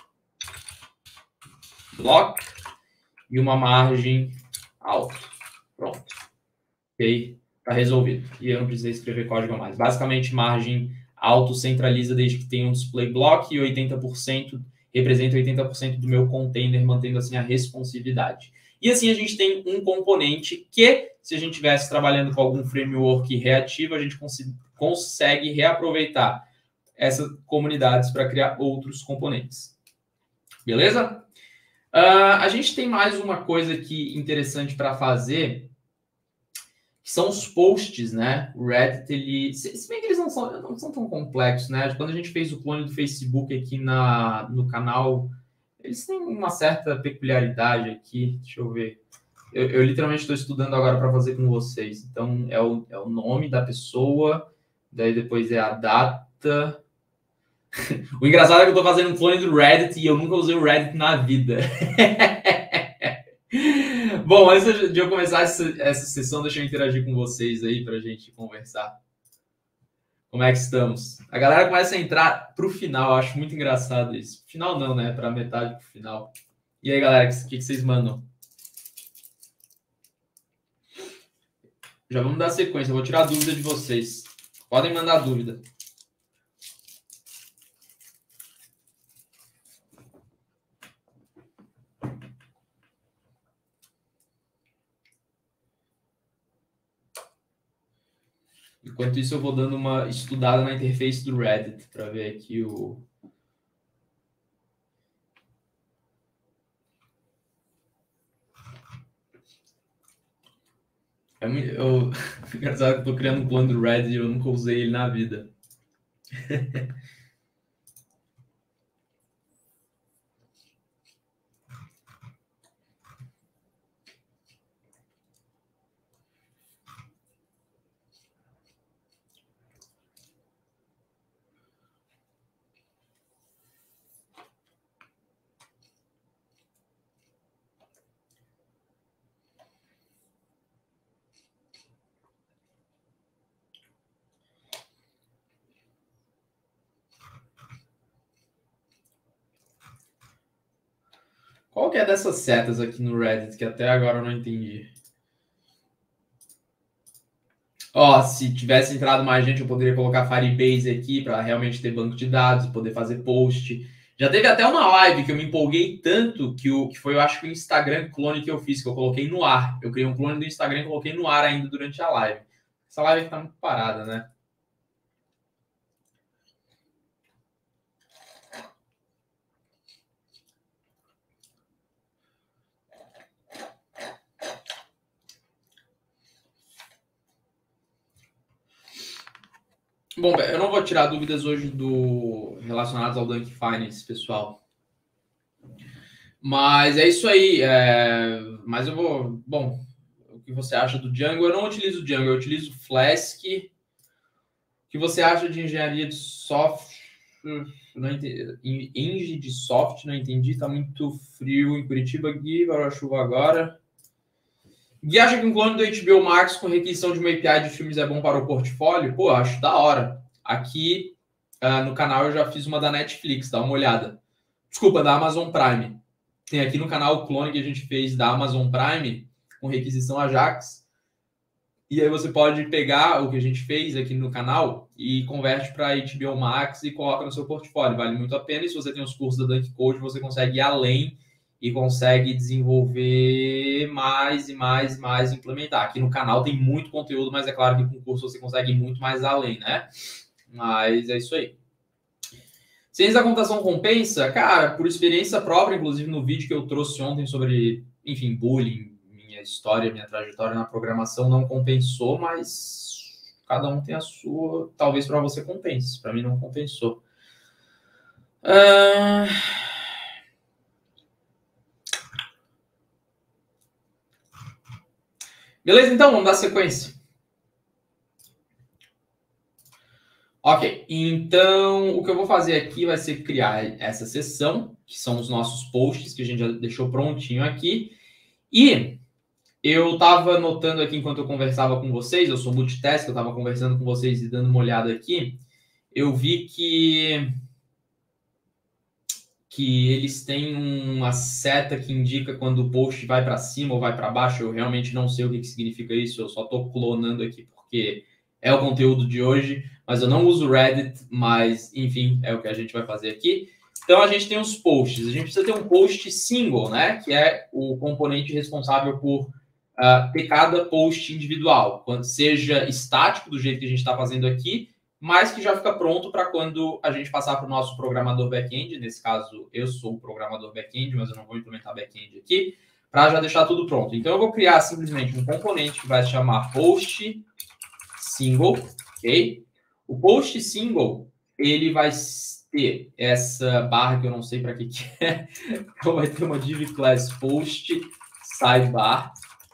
Block. E uma margem alta. Pronto. Ok? Tá resolvido. E eu não precisei escrever código a mais. Basicamente, margem auto centraliza desde que tenha um display block e oitenta por cento representa oitenta por cento do meu container, mantendo assim a responsividade. E assim a gente tem um componente que, se a gente estivesse trabalhando com algum framework reativo, a gente cons consegue reaproveitar essas comunidades para criar outros componentes. Beleza? Uh, a gente tem mais uma coisa aqui interessante para fazer, que são os posts, né? O Reddit, ele... Se bem que eles não são, não são tão complexos, né? Quando a gente fez o clone do Facebook aqui na, no canal, eles têm uma certa peculiaridade aqui. Deixa eu ver. Eu, eu literalmente estou estudando agora para fazer com vocês. Então, é o, é o nome da pessoa, daí depois é a data. O engraçado é que eu estou fazendo um clone do Reddit e eu nunca usei o Reddit na vida. Bom, antes de eu começar essa, essa sessão, deixa eu interagir com vocês aí para a gente conversar. Como é que estamos? A galera começa a entrar pro final, eu acho muito engraçado isso. Final não, né? Para metade pro final. E aí, galera, o que, que vocês mandam? Já vamos dar sequência, eu vou tirar a dúvida de vocês. Podem mandar dúvida. Enquanto isso, eu vou dando uma estudada na interface do Reddit para ver aqui o... É muito... eu... Engraçado que eu tô criando um plano do Reddit e eu nunca usei ele na vida. Qual que é dessas setas aqui no Reddit que até agora eu não entendi? Ó, se tivesse entrado mais gente, eu poderia colocar Firebase aqui para realmente ter banco de dados, poder fazer post. Já teve até uma live que eu me empolguei tanto que, o, que foi, eu acho que o Instagram clone que eu fiz, que eu coloquei no ar. Eu criei um clone do Instagram e coloquei no ar ainda durante a live. Essa live tá muito parada, né? Bom, eu não vou tirar dúvidas hoje do relacionadas ao Dunk Finance, pessoal. Mas é isso aí. É... Mas eu vou... Bom, o que você acha do Django? Eu não utilizo o Django, eu utilizo Flask. O que você acha de engenharia de software? Não entendi. Eng de software, não entendi. Tá muito frio em Curitiba, Gui. Para a chuva agora. Gui acha que um clone do H B O Max com requisição de uma A P I de filmes é bom para o portfólio? Pô, acho da hora. Aqui uh, no canal eu já fiz uma da Netflix, dá uma olhada. Desculpa, da Amazon Prime. Tem aqui no canal o clone que a gente fez da Amazon Prime com requisição Ajax. E aí você pode pegar o que a gente fez aqui no canal e converte para H B O Max e coloca no seu portfólio. Vale muito a pena. E se você tem os cursos da Dunk Code, você consegue ir além e consegue desenvolver mais e mais e mais e implementar. Aqui no canal tem muito conteúdo, mas é claro que com o curso você consegue ir muito mais além, né? Mas é isso aí. Ciência da computação compensa? Cara, por experiência própria, inclusive no vídeo que eu trouxe ontem sobre, enfim, bullying, minha história, minha trajetória na programação não compensou, mas cada um tem a sua. Talvez para você compense, para mim não compensou. Uh... Beleza, então, vamos dar sequência. Ok, então o que eu vou fazer aqui vai ser criar essa sessão, que são os nossos posts, que a gente já deixou prontinho aqui. E eu estava notando aqui, enquanto eu conversava com vocês, eu sou multitask, eu estava conversando com vocês e dando uma olhada aqui, eu vi que... que eles têm uma seta que indica quando o post vai para cima ou vai para baixo. Eu realmente não sei o que, que significa isso, eu só estou clonando aqui porque é o conteúdo de hoje, mas eu não uso Reddit, mas, enfim, é o que a gente vai fazer aqui. Então, a gente tem os posts. A gente precisa ter um post single, né? Que é o componente responsável por uh, ter cada post individual, quando seja estático, do jeito que a gente está fazendo aqui, mas que já fica pronto para quando a gente passar para o nosso programador back-end. Nesse caso, eu sou o programador back-end, mas eu não vou implementar back-end aqui, para já deixar tudo pronto. Então, eu vou criar simplesmente um componente que vai se chamar post single, ok? O post single, ele vai ter essa barra que eu não sei para que, que é. Então, vai ter uma div class post sidebar.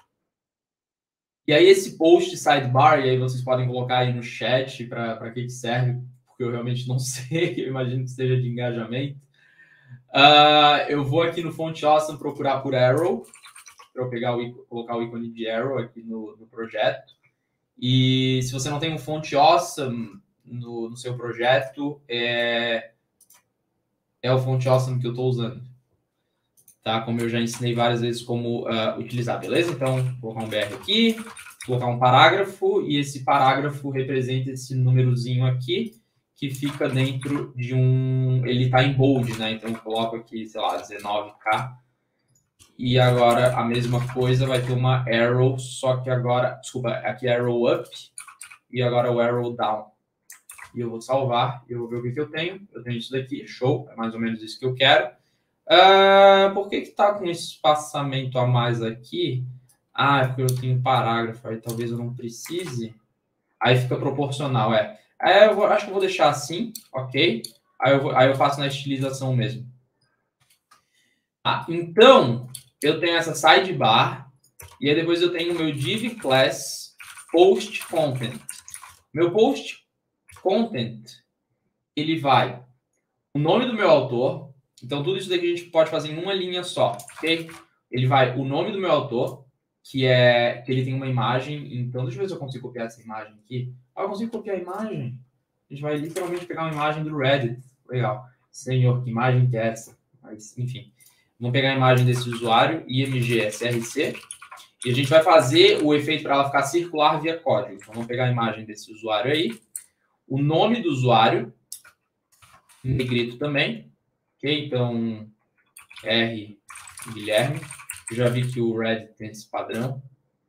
E aí, esse post sidebar, e aí vocês podem colocar aí no chat para que, que serve, porque eu realmente não sei, eu imagino que seja de engajamento. Uh, eu vou aqui no Font Awesome procurar por arrow, para eu pegar o ícone, colocar o ícone de arrow aqui no, no projeto. E se você não tem um fonte awesome no, no seu projeto, é, é o fonte awesome que eu estou usando. Tá? Como eu já ensinei várias vezes como uh, utilizar, beleza? Então, vou colocar um B R aqui, colocar um parágrafo, e esse parágrafo representa esse númerozinho aqui, que fica dentro de um... Ele está em bold, né? Então, eu coloco aqui, sei lá, dezenove K. E agora, a mesma coisa, vai ter uma arrow, só que agora... Desculpa, aqui é arrow up, e agora o arrow down. E eu vou salvar, e eu vou ver o que, que eu tenho. Eu tenho isso daqui, show, é mais ou menos isso que eu quero. Uh, por que que tá com espaçamento a mais aqui? Ah, é porque eu tenho um parágrafo, aí talvez eu não precise. Aí fica proporcional, é. Aí eu vou, acho que eu vou deixar assim, ok? Aí eu, vou, aí eu faço na estilização mesmo. Ah, então, eu tenho essa sidebar, e aí depois eu tenho o meu div class post content. Meu post content, ele vai o nome do meu autor. Então, tudo isso daqui a gente pode fazer em uma linha só, ok? Ele vai o nome do meu autor, que é que ele tem uma imagem. Então, deixa eu ver se eu consigo copiar essa imagem aqui. Ah, eu consigo copiar a imagem? A gente vai literalmente pegar uma imagem do Reddit. Legal. Senhor, que imagem que é essa? Mas, enfim. Vamos pegar a imagem desse usuário, imgsrc, e a gente vai fazer o efeito para ela ficar circular via código. Então, vamos pegar a imagem desse usuário aí. O nome do usuário, em negrito também. Ok, então, R Guilherme. Eu já vi que o Reddit tem esse padrão.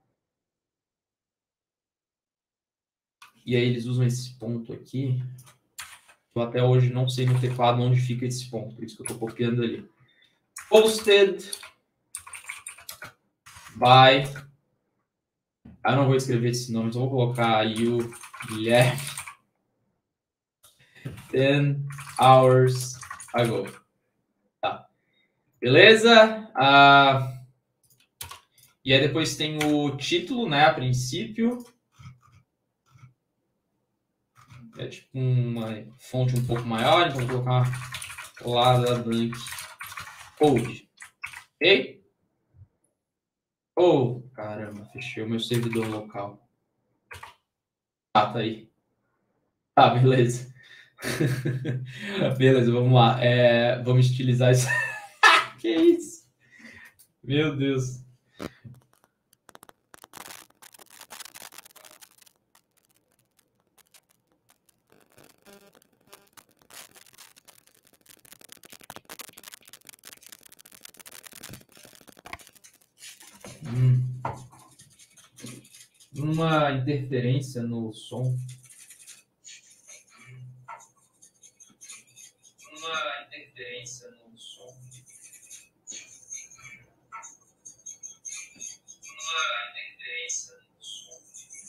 E aí eles usam esse ponto aqui. Eu até hoje não sei no teclado onde fica esse ponto, por isso que eu estou copiando ali. Posted by... Ah, não vou escrever esse nome, só vou colocar aí o Guilherme. ten hours ago. Tá. Beleza? Ah, e aí depois tem o título, né? A princípio. É tipo uma fonte um pouco maior, então vou colocar lá da Blank Code. Ok? Oh, caramba, fechei o meu servidor local. Ah, tá aí. Tá, beleza. Beleza, vamos lá. É, vamos estilizar isso. Que isso? Meu Deus. Hum. Uma interferência no som. Uma interferência no som. Uma interferência no som.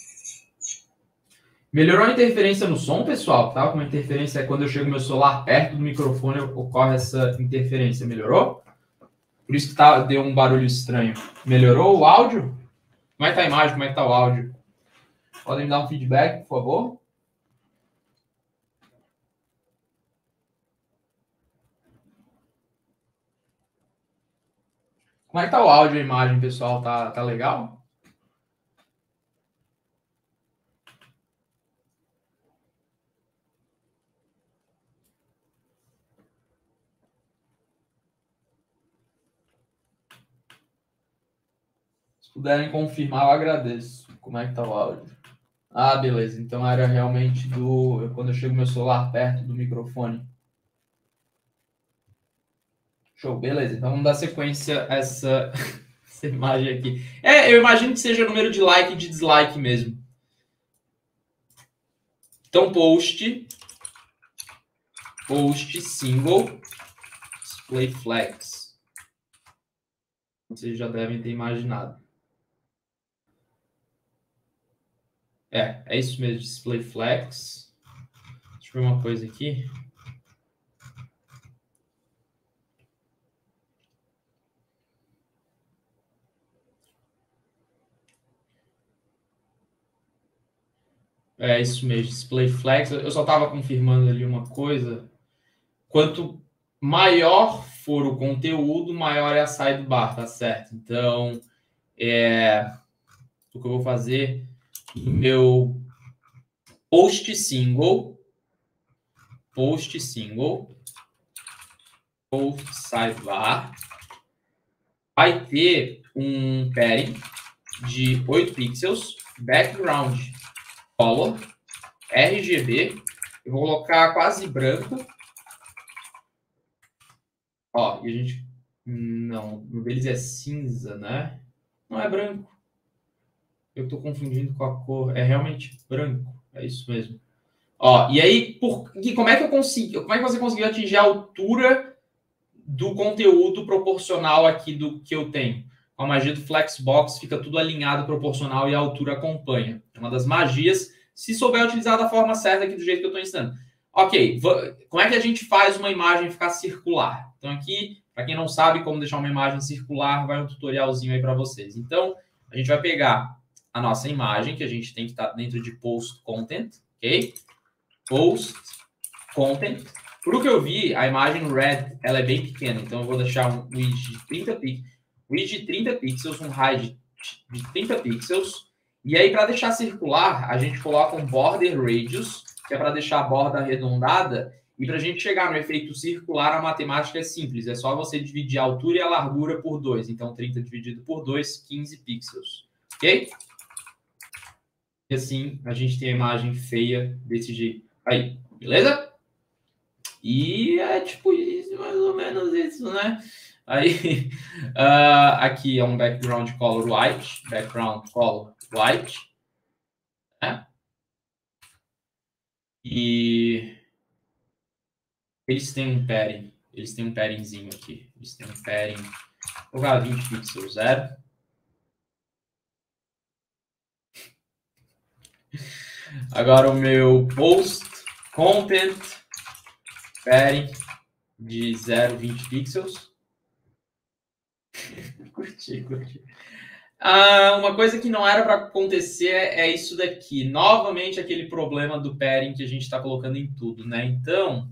Melhorou a interferência no som, pessoal? Tá? Com uma interferência é quando eu chego meu celular perto do microfone, ocorre essa interferência. Melhorou? Por isso que tá, deu um barulho estranho. Melhorou o áudio? Como é que tá a imagem? Como é que tá o áudio? Podem me dar um feedback, por favor? Como é que tá o áudio e a imagem, pessoal? Tá, tá legal? Se puderem confirmar, eu agradeço. Como é que tá o áudio? Ah, beleza. Então era realmente do... quando eu chego meu celular perto do microfone. Show, beleza. Então vamos dar sequência a essa, essa imagem aqui. É, eu imagino que seja número de like e de dislike mesmo. Então, post. Post single. Display flags. Vocês já devem ter imaginado. É, é isso mesmo, display flags. Deixa eu ver uma coisa aqui. É isso mesmo, display flags. Eu só estava confirmando ali uma coisa. Quanto maior for o conteúdo, maior é a sidebar, tá certo? Então, é, o que eu vou fazer no meu post single, post single, post sidebar, vai ter um padding de oito pixels, background color, R G B, eu vou colocar quase branco. Ó, e a gente... Não, o deles é cinza, né? Não é branco. Eu tô confundindo com a cor. É realmente branco. É isso mesmo. Ó, e aí, por... e como é que eu consegui... Como é que você conseguiu atingir a altura do conteúdo proporcional aqui do que eu tenho? Com a magia do Flexbox, fica tudo alinhado, proporcional e a altura acompanha. É uma das magias, se souber utilizar da forma certa aqui do jeito que eu estou ensinando. Ok, como é que a gente faz uma imagem ficar circular? Então aqui, para quem não sabe como deixar uma imagem circular, vai um tutorialzinho aí para vocês. Então, a gente vai pegar a nossa imagem, que a gente tem que estar dentro de Post Content, ok? Post Content. Por o que eu vi, a imagem red ela é bem pequena, então eu vou deixar um width de trinta pixels, width de trinta pixels, um height de trinta pixels. E aí, para deixar circular, a gente coloca um border radius, que é para deixar a borda arredondada. E para a gente chegar no efeito circular, a matemática é simples. É só você dividir a altura e a largura por dois. Então, trinta dividido por dois, quinze pixels. Ok? E assim, a gente tem a imagem feia desse jeito. Aí, beleza? E é tipo isso, mais ou menos isso, né? Aí, uh, aqui é um background color white, background color white, né? E eles têm um padding, eles têm um paddingzinho aqui, eles têm um padding, vou colocar vinte pixels, zero. Agora o meu post content padding de zero vírgula vinte pixels. Curti, curti. Ah, uma coisa que não era para acontecer é isso daqui. Novamente, aquele problema do pairing que a gente está colocando em tudo, né? Então,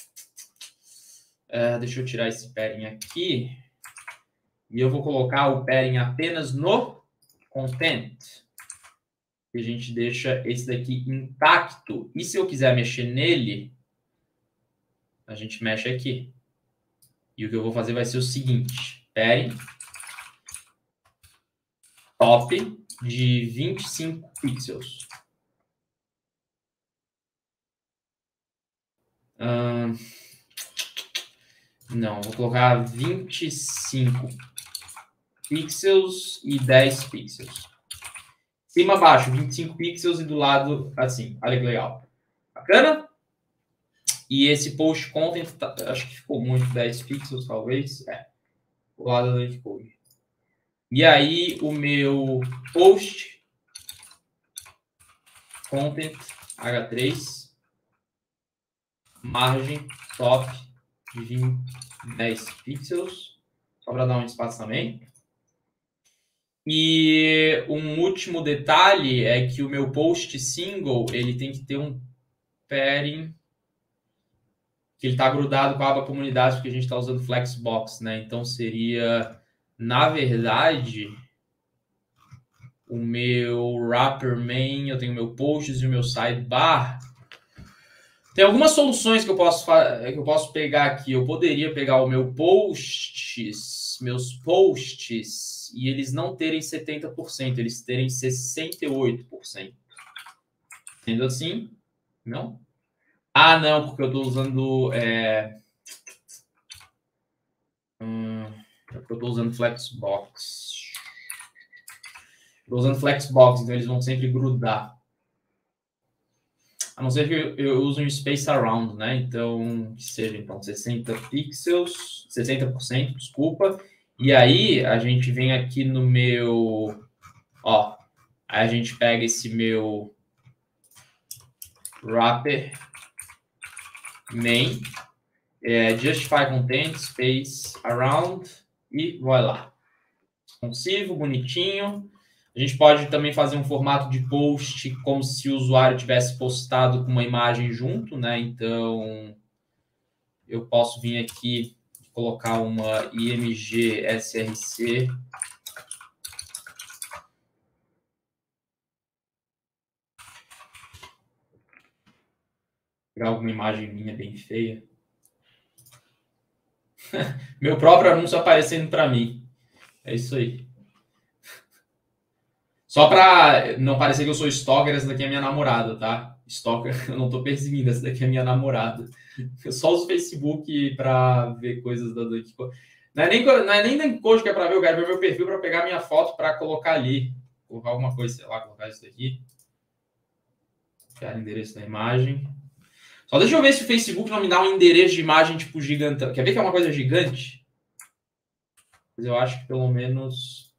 é, deixa eu tirar esse pairing aqui. E eu vou colocar o pairing apenas no content. E a gente deixa esse daqui intacto. E se eu quiser mexer nele, a gente mexe aqui. E o que eu vou fazer vai ser o seguinte. Pairing top de vinte e cinco pixels. Hum, não, vou colocar vinte e cinco pixels e dez pixels. Cima, baixo, vinte e cinco pixels e do lado assim. Olha que legal. Bacana? E esse post content, tá, acho que ficou muito, dez pixels talvez. É, do lado do encode. E aí o meu post content H três, margem top de vinte, dez pixels, só para dar um espaçamento. E um último detalhe é que o meu post single ele tem que ter um pairing que ele está grudado com a aba comunidade, porque a gente está usando Flexbox, né? Então seria, na verdade, o meu wrapper main, eu tenho meu posts e o meu sidebar. Tem algumas soluções que eu posso que eu posso pegar aqui. Eu poderia pegar o meu posts, meus posts, e eles não terem setenta por cento, eles terem sessenta e oito por cento. Sendo assim, não? Ah, não, porque eu estou usando... É... Hum, é porque eu estou usando Flexbox. Estou usando Flexbox, então eles vão sempre grudar. A não ser que eu, eu use um Space Around, né? Então, que seja então, sessenta pixels, sessenta por cento, desculpa. E aí, a gente vem aqui no meu... Ó, aí a gente pega esse meu wrapper main, é, Justify Content, Space Around, e vai lá. Responsivo, bonitinho. A gente pode também fazer um formato de post como se o usuário tivesse postado com uma imagem junto, né? Então, eu posso vir aqui e colocar uma I M G S R C pegar alguma imagem minha bem feia. Meu próprio anúncio aparecendo para mim. É isso aí. Só para não parecer que eu sou stalker, essa daqui é minha namorada, tá? Stalker, eu não tô perseguindo, essa daqui é minha namorada. Eu só uso o Facebook para ver coisas da daqui. Não é nem, não é nem da coisa que é para ver, eu quero ver meu perfil para pegar minha foto para colocar ali. Colocar alguma coisa, sei lá, colocar isso daqui. Pegar o endereço da imagem. Só deixa eu ver se o Facebook não me dá um endereço de imagem tipo gigante. Quer ver que é uma coisa gigante? Mas eu acho que pelo menos...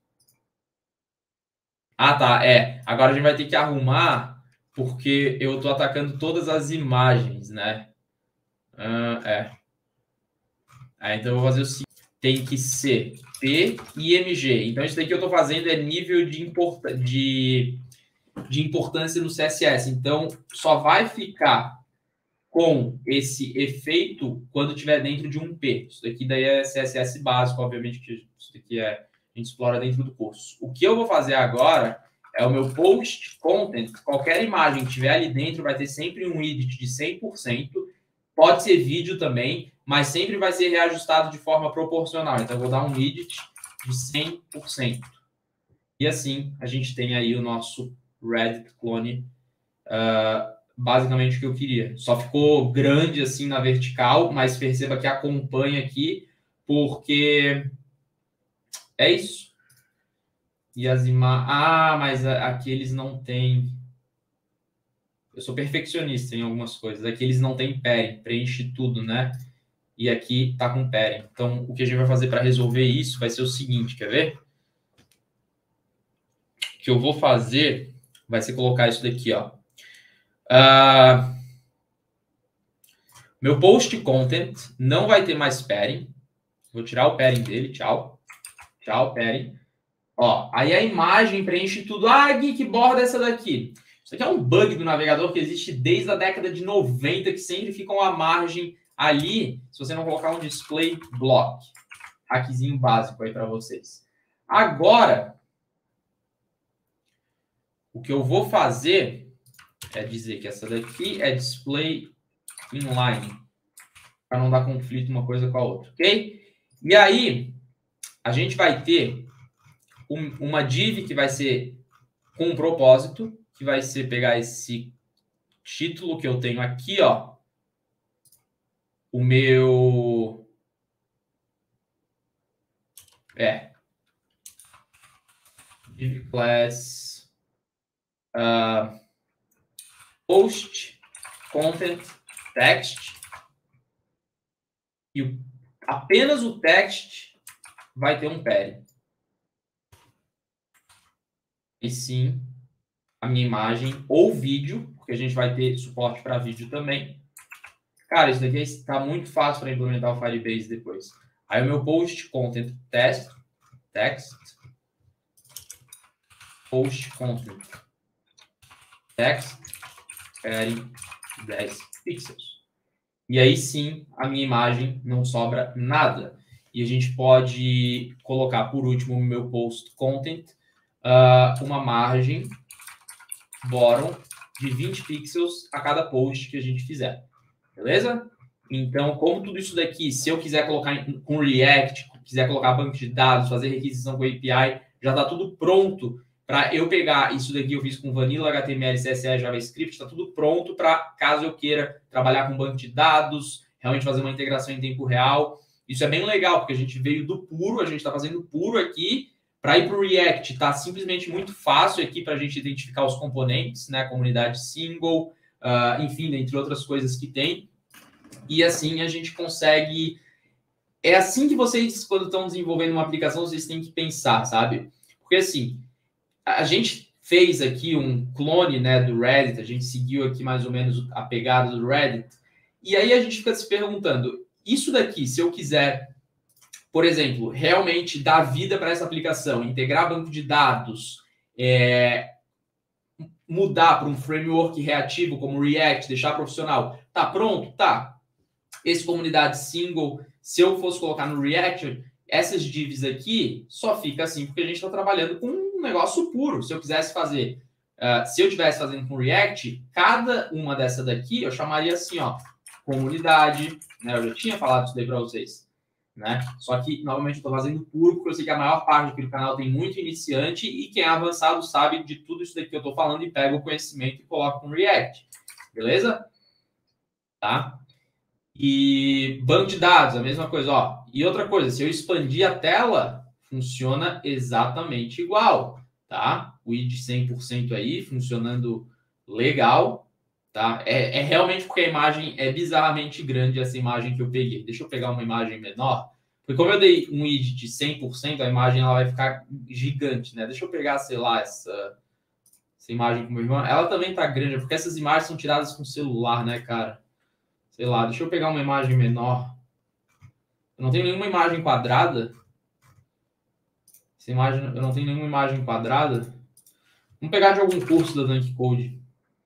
Ah, tá. É. Agora a gente vai ter que arrumar porque eu tô atacando todas as imagens, né? Ah, é. Ah, então eu vou fazer o seguinte. Tem que ser P I M G. Então isso daqui que eu tô fazendo é nível de, import... de... de importância no C S S. Então só vai ficar com esse efeito quando estiver dentro de um P. Isso daqui daí é C S S básico, obviamente que isso daqui é, a gente explora dentro do curso. O que eu vou fazer agora é o meu post content. Qualquer imagem que tiver ali dentro vai ter sempre um edit de cem por cento. Pode ser vídeo também, mas sempre vai ser reajustado de forma proporcional. Então eu vou dar um edit de cem por cento. E assim a gente tem aí o nosso Reddit clone uh, basicamente o que eu queria. Só ficou grande assim na vertical, mas perceba que acompanha aqui, porque é isso. E as imagens... Ah, mas aqui eles não têm... Eu sou perfeccionista em algumas coisas. Aqui eles não têm pairing, preenche tudo, né? E aqui tá com pairing. Então, o que a gente vai fazer para resolver isso vai ser o seguinte, quer ver? O que eu vou fazer vai ser colocar isso daqui, ó. Uh... Meu post content não vai ter mais pairing. Vou tirar o pairing dele, tchau. Tchau, pairing. Ó, aí a imagem preenche tudo. Ah, Gui, que borda essa daqui? Isso aqui é um bug do navegador que existe desde a década de noventa, que sempre fica uma margem ali, se você não colocar um display block. Hackzinho básico aí para vocês. Agora, o que eu vou fazer é dizer que essa daqui é display inline, para não dar conflito uma coisa com a outra, ok? E aí, a gente vai ter um, uma div que vai ser com um propósito, que vai ser pegar esse título que eu tenho aqui, ó, o meu... É. Div class uh, post content text e o, apenas o text vai ter um pairing. E sim, a minha imagem ou vídeo, porque a gente vai ter suporte para vídeo também. Cara, isso daqui está muito fácil para implementar o Firebase depois. Aí o meu post content test, text, post content text, pairing dez pixels. E aí sim, a minha imagem não sobra nada. E a gente pode colocar, por último, no meu post content, uh, uma margem bottom de vinte pixels a cada post que a gente fizer. Beleza? Então, como tudo isso daqui, se eu quiser colocar em, com React, quiser colocar banco de dados, fazer requisição com A P I, já está tudo pronto para eu pegar isso daqui, eu fiz com Vanilla, H T M L, C S S, JavaScript, está tudo pronto para, caso eu queira trabalhar com banco de dados, realmente fazer uma integração em tempo real. Isso é bem legal, porque a gente veio do puro, a gente está fazendo puro aqui, para ir para o React, está simplesmente muito fácil aqui para a gente identificar os componentes, né? Comunidade single, uh, enfim, dentre outras coisas que tem. E assim a gente consegue... É assim que vocês, quando estão desenvolvendo uma aplicação, vocês têm que pensar, sabe? Porque assim, a gente fez aqui um clone, né, do Reddit, a gente seguiu aqui mais ou menos a pegada do Reddit, e aí a gente fica se perguntando, isso daqui, se eu quiser... Por exemplo, realmente dar vida para essa aplicação, integrar banco de dados, é, mudar para um framework reativo como React, deixar profissional. Tá pronto? Tá. Esse comunidade single, se eu fosse colocar no React, essas divs aqui só fica assim porque a gente está trabalhando com um negócio puro. Se eu quisesse fazer Uh, se eu estivesse fazendo com React, cada uma dessa daqui eu chamaria assim, ó, comunidade, né? Eu já tinha falado isso daí para vocês, né? Só que, novamente, eu estou fazendo puro, porque eu sei que a maior parte aqui do canal tem muito iniciante e quem é avançado sabe de tudo isso daqui que eu estou falando e pega o conhecimento e coloca com React, beleza? Tá? E banco de dados, a mesma coisa, ó. E outra coisa, se eu expandir a tela, funciona exatamente igual, tá? O I D cem por cento aí, funcionando legal, tá? É, é realmente porque a imagem é bizarramente grande, essa imagem que eu peguei. Deixa eu pegar uma imagem menor, porque como eu dei um I D de cem por cento, a imagem ela vai ficar gigante, né? Deixa eu pegar, sei lá, essa, essa imagem com o meu irmão. Ela também tá grande, porque essas imagens são tiradas com celular, né, cara? Sei lá, deixa eu pegar uma imagem menor. Eu não tenho nenhuma imagem quadrada. Essa imagem, eu não tenho nenhuma imagem quadrada. Vamos pegar de algum curso da Dunk Code.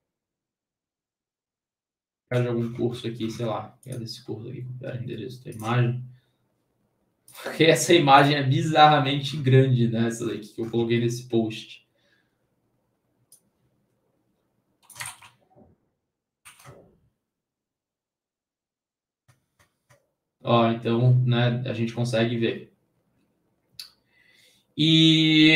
Pegar de algum curso aqui, sei lá. Pegar desse curso aqui, copiar o endereço da imagem. Porque essa imagem é bizarramente grande, né? Essa daqui que eu coloquei nesse post. Ó, então, né, a gente consegue ver. E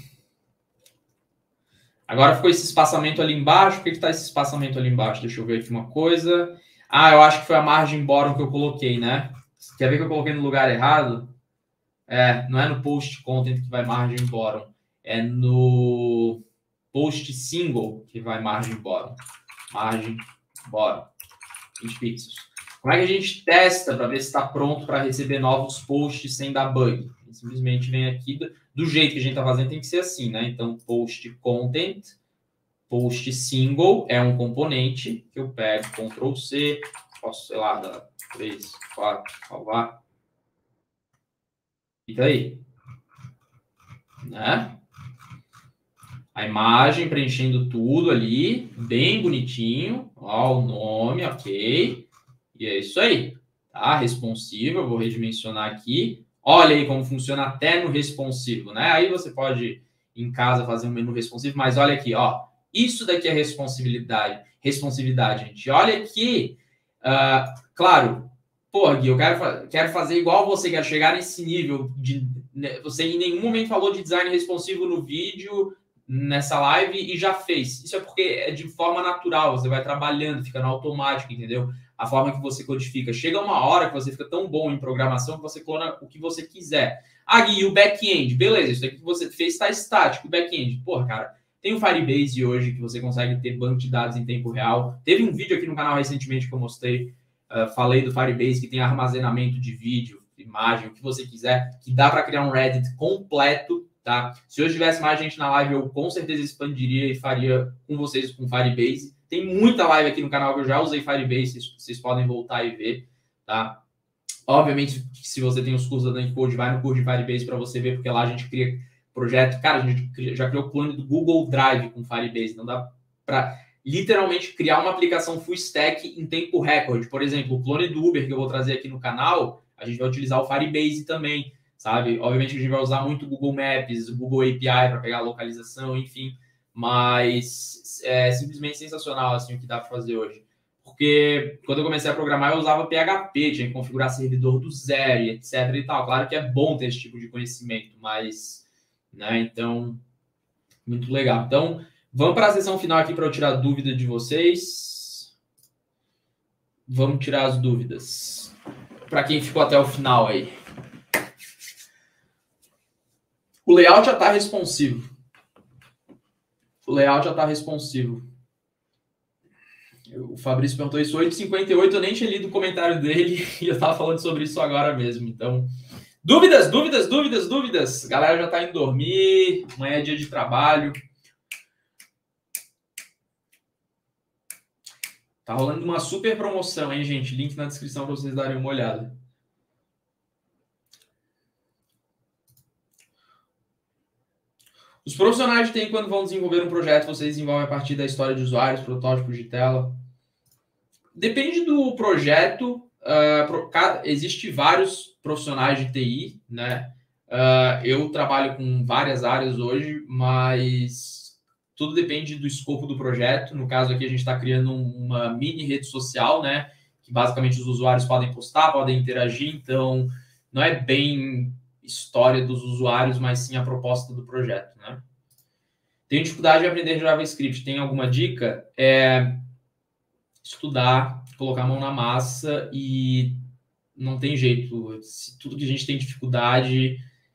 agora ficou esse espaçamento ali embaixo. Por que está esse espaçamento ali embaixo? Deixa eu ver aqui uma coisa. Ah, eu acho que foi a margem bottom que eu coloquei, né? Quer ver que eu coloquei no lugar errado? É, não é no post content que vai margem bottom. É no post single que vai margem bottom. Margem bottom. vinte pixels. Como é que a gente testa para ver se está pronto para receber novos posts sem dar bug? Simplesmente vem aqui, do jeito que a gente está fazendo, tem que ser assim, né? Então, post content, post single é um componente que eu pego, control C, posso, sei lá, dar três, quatro, salvar. E daí? Né? A imagem preenchendo tudo ali, bem bonitinho. Ó, o nome, ok. E é isso aí, tá? Responsivo, eu vou redimensionar aqui. Olha aí como funciona até no responsivo, né? Aí você pode, em casa, fazer um menu responsivo, mas olha aqui, ó. Isso daqui é responsividade, responsividade, gente. Olha aqui, uh, claro, pô, Gui, eu quero, quero fazer igual você, quero chegar nesse nível de... Né, você em nenhum momento falou de design responsivo no vídeo, nessa live, e já fez. Isso é porque é de forma natural, você vai trabalhando, fica no automático, entendeu? A forma que você codifica. Chega uma hora que você fica tão bom em programação que você clona o que você quiser. Ah, Gui, e o back-end? Beleza, isso aqui que você fez está estático. O back-end? Porra, cara, tem o Firebase hoje que você consegue ter banco de dados em tempo real. Teve um vídeo aqui no canal recentemente que eu mostrei, uh, falei do Firebase, que tem armazenamento de vídeo, imagem, o que você quiser, que dá para criar um Reddit completo, tá? Se hoje tivesse mais gente na live, eu com certeza expandiria e faria com vocês com Firebase. Tem muita live aqui no canal que eu já usei Firebase, vocês, vocês podem voltar e ver, tá? Obviamente, se você tem os cursos da Dunk Code, vai no curso de Firebase para você ver, porque lá a gente cria projeto. Cara, a gente já criou clone do Google Drive com Firebase. Não dá para literalmente criar uma aplicação full stack em tempo recorde. Por exemplo, o clone do Uber que eu vou trazer aqui no canal, a gente vai utilizar o Firebase também, sabe? Obviamente a gente vai usar muito o Google Maps, o Google A P I para pegar a localização, enfim. Mas é simplesmente sensacional assim, o que dá para fazer hoje. Porque quando eu comecei a programar, eu usava P H P, tinha que configurar servidor do zero, etc e tal. Claro que é bom ter esse tipo de conhecimento, mas, né, então, muito legal. Então, vamos para a sessão final aqui para eu tirar a dúvida de vocês. Vamos tirar as dúvidas. Para quem ficou até o final aí. O layout já está responsivo. O layout já está responsivo. O Fabrício perguntou isso, oito e cinquenta e oito, eu nem tinha lido o comentário dele e eu estava falando sobre isso agora mesmo. Então, dúvidas, dúvidas, dúvidas, dúvidas. A galera já está indo dormir, amanhã é dia de trabalho. Tá rolando uma super promoção, hein, gente? Link na descrição para vocês darem uma olhada. Os profissionais de T I, quando vão desenvolver um projeto, vocês desenvolvem a partir da história de usuários, protótipos de tela. Depende do projeto. Uh, existe vários profissionais de T I, né? Uh, eu trabalho com várias áreas hoje, mas tudo depende do escopo do projeto. No caso aqui, a gente está criando uma mini rede social, né? Que basicamente os usuários podem postar, podem interagir. Então, não é bem história dos usuários, mas sim a proposta do projeto, né? Tenho dificuldade de aprender JavaScript. Tem alguma dica? É estudar, colocar a mão na massa e não tem jeito. Se tudo que a gente tem dificuldade,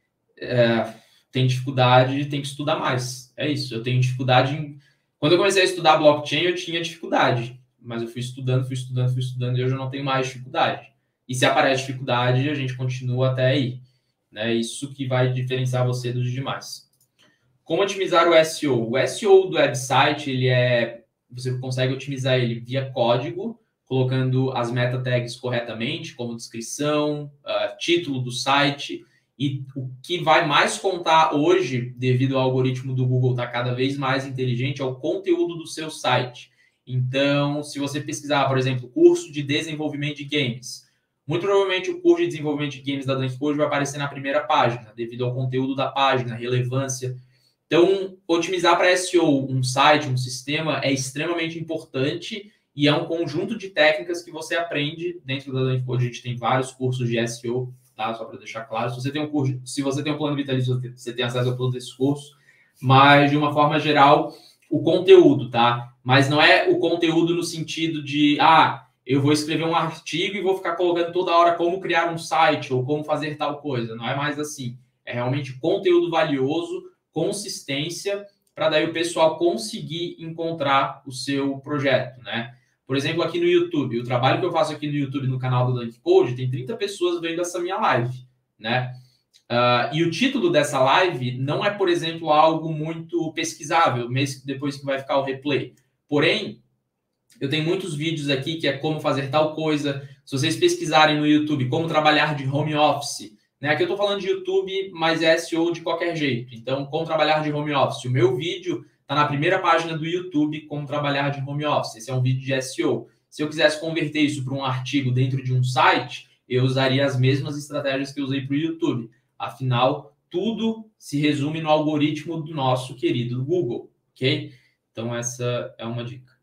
é, tem dificuldade, tem que estudar mais. É isso. Eu tenho dificuldade em... Quando eu comecei a estudar blockchain, eu tinha dificuldade. Mas eu fui estudando, fui estudando, fui estudando e hoje eu não tenho mais dificuldade. E se aparece dificuldade, a gente continua até aí. Né? Isso que vai diferenciar você dos demais. Como otimizar o S E O? O S E O do website, ele é... Você consegue otimizar ele via código, colocando as meta tags corretamente, como descrição, uh, título do site. E o que vai mais contar hoje, devido ao algoritmo do Google estar cada vez mais inteligente, é o conteúdo do seu site. Então, se você pesquisar, por exemplo, curso de desenvolvimento de games, muito provavelmente o curso de desenvolvimento de games da Dunkcode vai aparecer na primeira página, devido ao conteúdo da página, relevância. Então, otimizar para S E O um site, um sistema, é extremamente importante e é um conjunto de técnicas que você aprende dentro da Dunkcode. A gente tem vários cursos de S E O, tá? Só para deixar claro. Se você tem um curso, se você tem um plano vitalício, você tem acesso a todos esses cursos. Mas, de uma forma geral, o conteúdo, tá? Mas não é o conteúdo no sentido de, ah, eu vou escrever um artigo e vou ficar colocando toda hora como criar um site ou como fazer tal coisa. Não é mais assim. É realmente conteúdo valioso, consistência, para daí o pessoal conseguir encontrar o seu projeto, né? Por exemplo, aqui no YouTube, o trabalho que eu faço aqui no YouTube, no canal do Dunkcode, tem trinta pessoas vendo essa minha live, né? Uh, e o título dessa live não é, por exemplo, algo muito pesquisável, mesmo depois que vai ficar o replay. Porém, eu tenho muitos vídeos aqui que é como fazer tal coisa. Se vocês pesquisarem no YouTube, como trabalhar de home office, né? Aqui eu estou falando de YouTube, mas é S E O de qualquer jeito. Então, como trabalhar de home office. O meu vídeo está na primeira página do YouTube, como trabalhar de home office. Esse é um vídeo de S E O. Se eu quisesse converter isso para um artigo dentro de um site, eu usaria as mesmas estratégias que eu usei para o YouTube. Afinal, tudo se resume no algoritmo do nosso querido Google, ok? Então, essa é uma dica.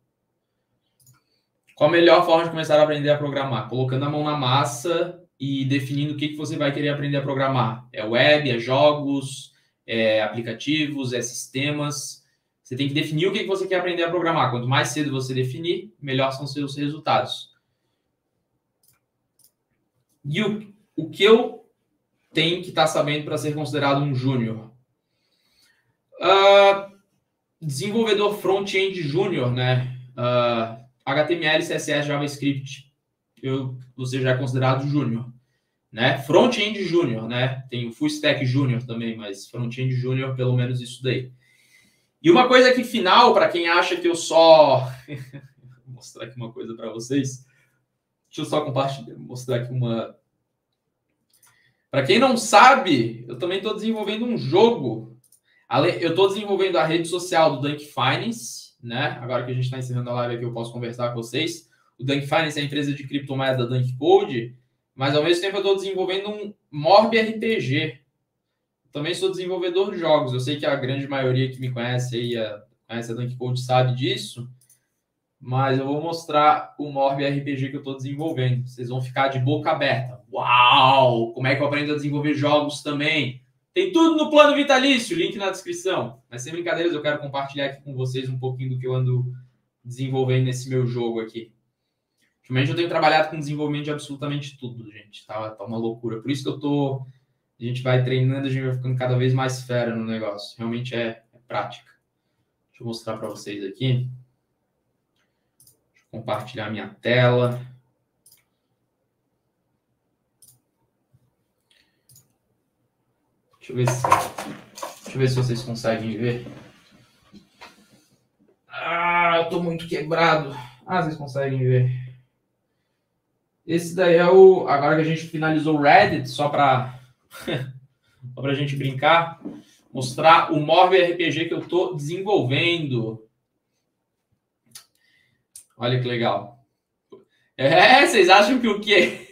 Qual a melhor forma de começar a aprender a programar? Colocando a mão na massa e definindo o que, que você vai querer aprender a programar. É web, é jogos, é aplicativos, é sistemas. Você tem que definir o que, que você quer aprender a programar. Quanto mais cedo você definir, melhor são seus resultados. E o, o que eu tenho que estar sabendo para ser considerado um júnior? Uh, desenvolvedor front-end júnior, né? Uh, H T M L, C S S, JavaScript, eu, você já é considerado júnior, né? Front-end júnior, né? Tem o full stack júnior também, mas front-end júnior, pelo menos isso daí. E uma coisa aqui final, para quem acha que eu só... Vou mostrar aqui uma coisa para vocês. Deixa eu só compartilhar, mostrar aqui uma... Para quem não sabe, eu também estou desenvolvendo um jogo. Eu estou desenvolvendo a rede social do Dunk Finance, né? Agora que a gente está encerrando a live aqui, eu posso conversar com vocês. O Dunk Finance é a empresa de criptomoeda da Dunkcode, mas ao mesmo tempo eu estou desenvolvendo um Morb R P G. Também sou desenvolvedor de jogos. Eu sei que a grande maioria que me conhece aí, a, conhece a Dunkcode, sabe disso, mas eu vou mostrar o Morb R P G que eu estou desenvolvendo. Vocês vão ficar de boca aberta. Uau! Como é que eu aprendo a desenvolver jogos também? Tem tudo no plano vitalício, link na descrição. Mas sem brincadeiras, eu quero compartilhar aqui com vocês um pouquinho do que eu ando desenvolvendo nesse meu jogo aqui. Ultimamente eu tenho trabalhado com desenvolvimento de absolutamente tudo, gente. Tá, tá uma loucura. Por isso que eu tô... A gente vai treinando, a gente vai ficando cada vez mais fera no negócio. Realmente é, é prática. Deixa eu mostrar para vocês aqui. Deixa eu compartilhar minha tela. Deixa eu ver se, deixa eu ver se vocês conseguem ver. Ah, eu tô muito quebrado. Ah, vocês conseguem ver. Esse daí é o... Agora que a gente finalizou o Reddit, só para só pra gente brincar, mostrar o Morb R P G que eu tô desenvolvendo. Olha que legal. É, vocês acham que o quê?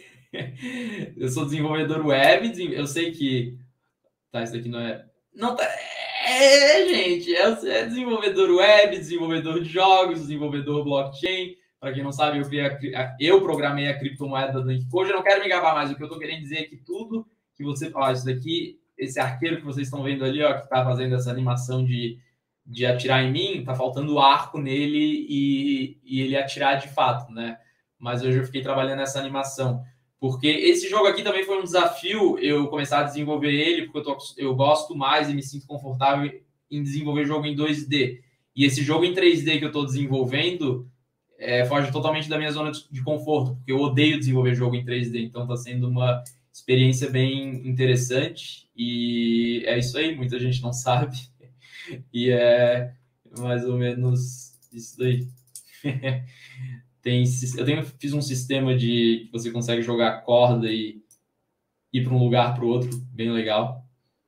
Eu sou desenvolvedor web, eu sei que... Tá, isso daqui não é... Não tá... É, gente, é desenvolvedor web, desenvolvedor de jogos, desenvolvedor blockchain. Para quem não sabe, eu, criei a, eu programei a criptomoeda do Code. Eu não quero me gabar mais. O que eu estou querendo dizer é que tudo que você... Ó, isso daqui, esse arqueiro que vocês estão vendo ali, ó, que está fazendo essa animação de, de atirar em mim, tá faltando arco nele e, e ele atirar de fato, né? Mas hoje eu fiquei trabalhando nessa animação. Porque esse jogo aqui também foi um desafio eu começar a desenvolver ele, porque eu, tô, eu gosto mais e me sinto confortável em desenvolver jogo em dois D. E esse jogo em três D que eu estou desenvolvendo é, foge totalmente da minha zona de conforto, porque eu odeio desenvolver jogo em três D, então está sendo uma experiência bem interessante. E é isso aí, muita gente não sabe. E é mais ou menos isso daí. Tem, eu tenho, fiz um sistema de que você consegue jogar corda e ir para um lugar para o outro, bem legal.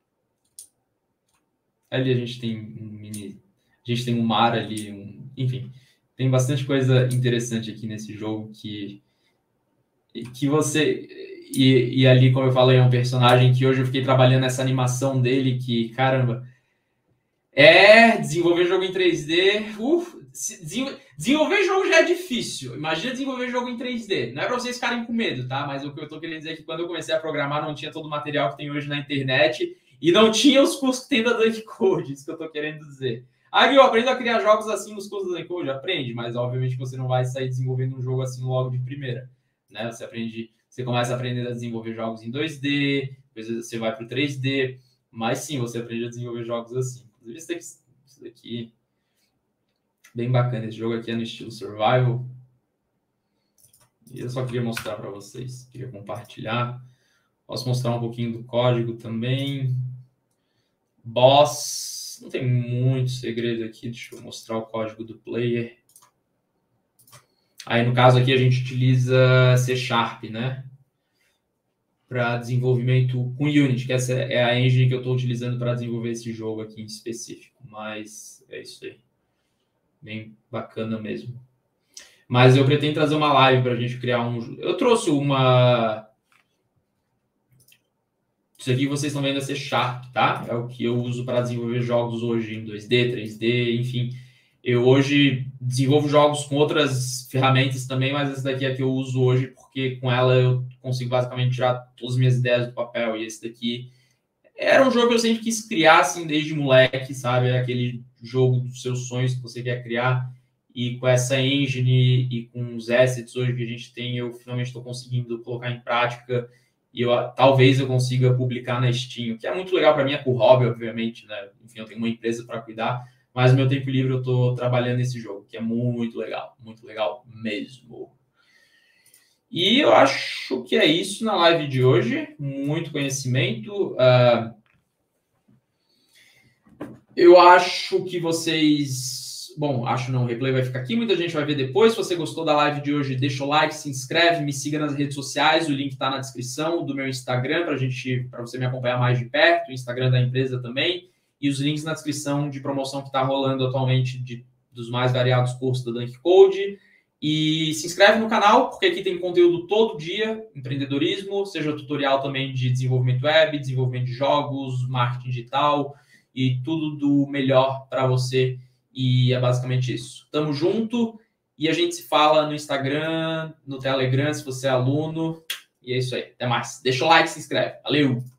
Ali a gente tem um mini, a gente tem um mar ali, um, enfim, tem bastante coisa interessante aqui nesse jogo que que você e, e ali, como eu falei, é um personagem que hoje eu fiquei trabalhando nessa animação dele que, caramba, é desenvolver jogo em três D, uf, desenvolver jogo já é difícil. Imagina desenvolver jogo em três D. Não é para vocês ficarem com medo, tá? Mas o que eu tô querendo dizer é que quando eu comecei a programar, não tinha todo o material que tem hoje na internet e não tinha os cursos que tem da Dunk Code. Isso que eu tô querendo dizer. Ah, eu aprendo a criar jogos assim nos cursos da Dunk Code? Aprende, mas obviamente você não vai sair desenvolvendo um jogo assim logo de primeira, né? Você aprende, você começa a aprender a desenvolver jogos em dois D, depois você vai para o três D, mas sim, você aprende a desenvolver jogos assim. Inclusive, isso daqui, isso daqui bem bacana. Esse jogo aqui é no estilo survival. E eu só queria mostrar para vocês. Queria compartilhar. Posso mostrar um pouquinho do código também. Boss. Não tem muito segredo aqui. Deixa eu mostrar o código do player. Aí, no caso aqui, a gente utiliza C Sharp, né? Para desenvolvimento com Unity, que essa é a engine que eu estou utilizando para desenvolver esse jogo aqui em específico. Mas é isso aí. Bem bacana mesmo. Mas eu pretendo trazer uma live para a gente criar um... Eu trouxe uma... Isso aqui que vocês estão vendo é C Sharp, tá? É o que eu uso para desenvolver jogos hoje em dois D, três D, enfim. Eu hoje desenvolvo jogos com outras ferramentas também, mas essa daqui é a que eu uso hoje, porque com ela eu consigo basicamente tirar todas as minhas ideias do papel. E esse daqui era um jogo que eu sempre quis criar, assim, desde moleque, sabe? É aquele jogo dos seus sonhos que você quer criar. E com essa engine e com os assets hoje que a gente tem, eu finalmente estou conseguindo colocar em prática. E eu, talvez eu consiga publicar na Steam, que é muito legal para mim, é por hobby, obviamente, né? Enfim, eu tenho uma empresa para cuidar, mas no meu tempo livre eu estou trabalhando nesse jogo, que é muito legal, muito legal mesmo. E eu acho que é isso na live de hoje. Muito conhecimento. Uh, eu acho que vocês... Bom, acho não, o replay vai ficar aqui. Muita gente vai ver depois. Se você gostou da live de hoje, deixa o like, se inscreve, me siga nas redes sociais. O link está na descrição do meu Instagram para gente, para você me acompanhar mais de perto. O Instagram da empresa também. E os links na descrição de promoção que está rolando atualmente de, dos mais variados cursos da Dunk Code. E se inscreve no canal, porque aqui tem conteúdo todo dia, empreendedorismo, seja tutorial também de desenvolvimento web, desenvolvimento de jogos, marketing digital e tudo do melhor para você. E é basicamente isso. Tamo junto e a gente se fala no Instagram, no Telegram, se você é aluno. E é isso aí. Até mais. Deixa o like, se inscreve. Valeu!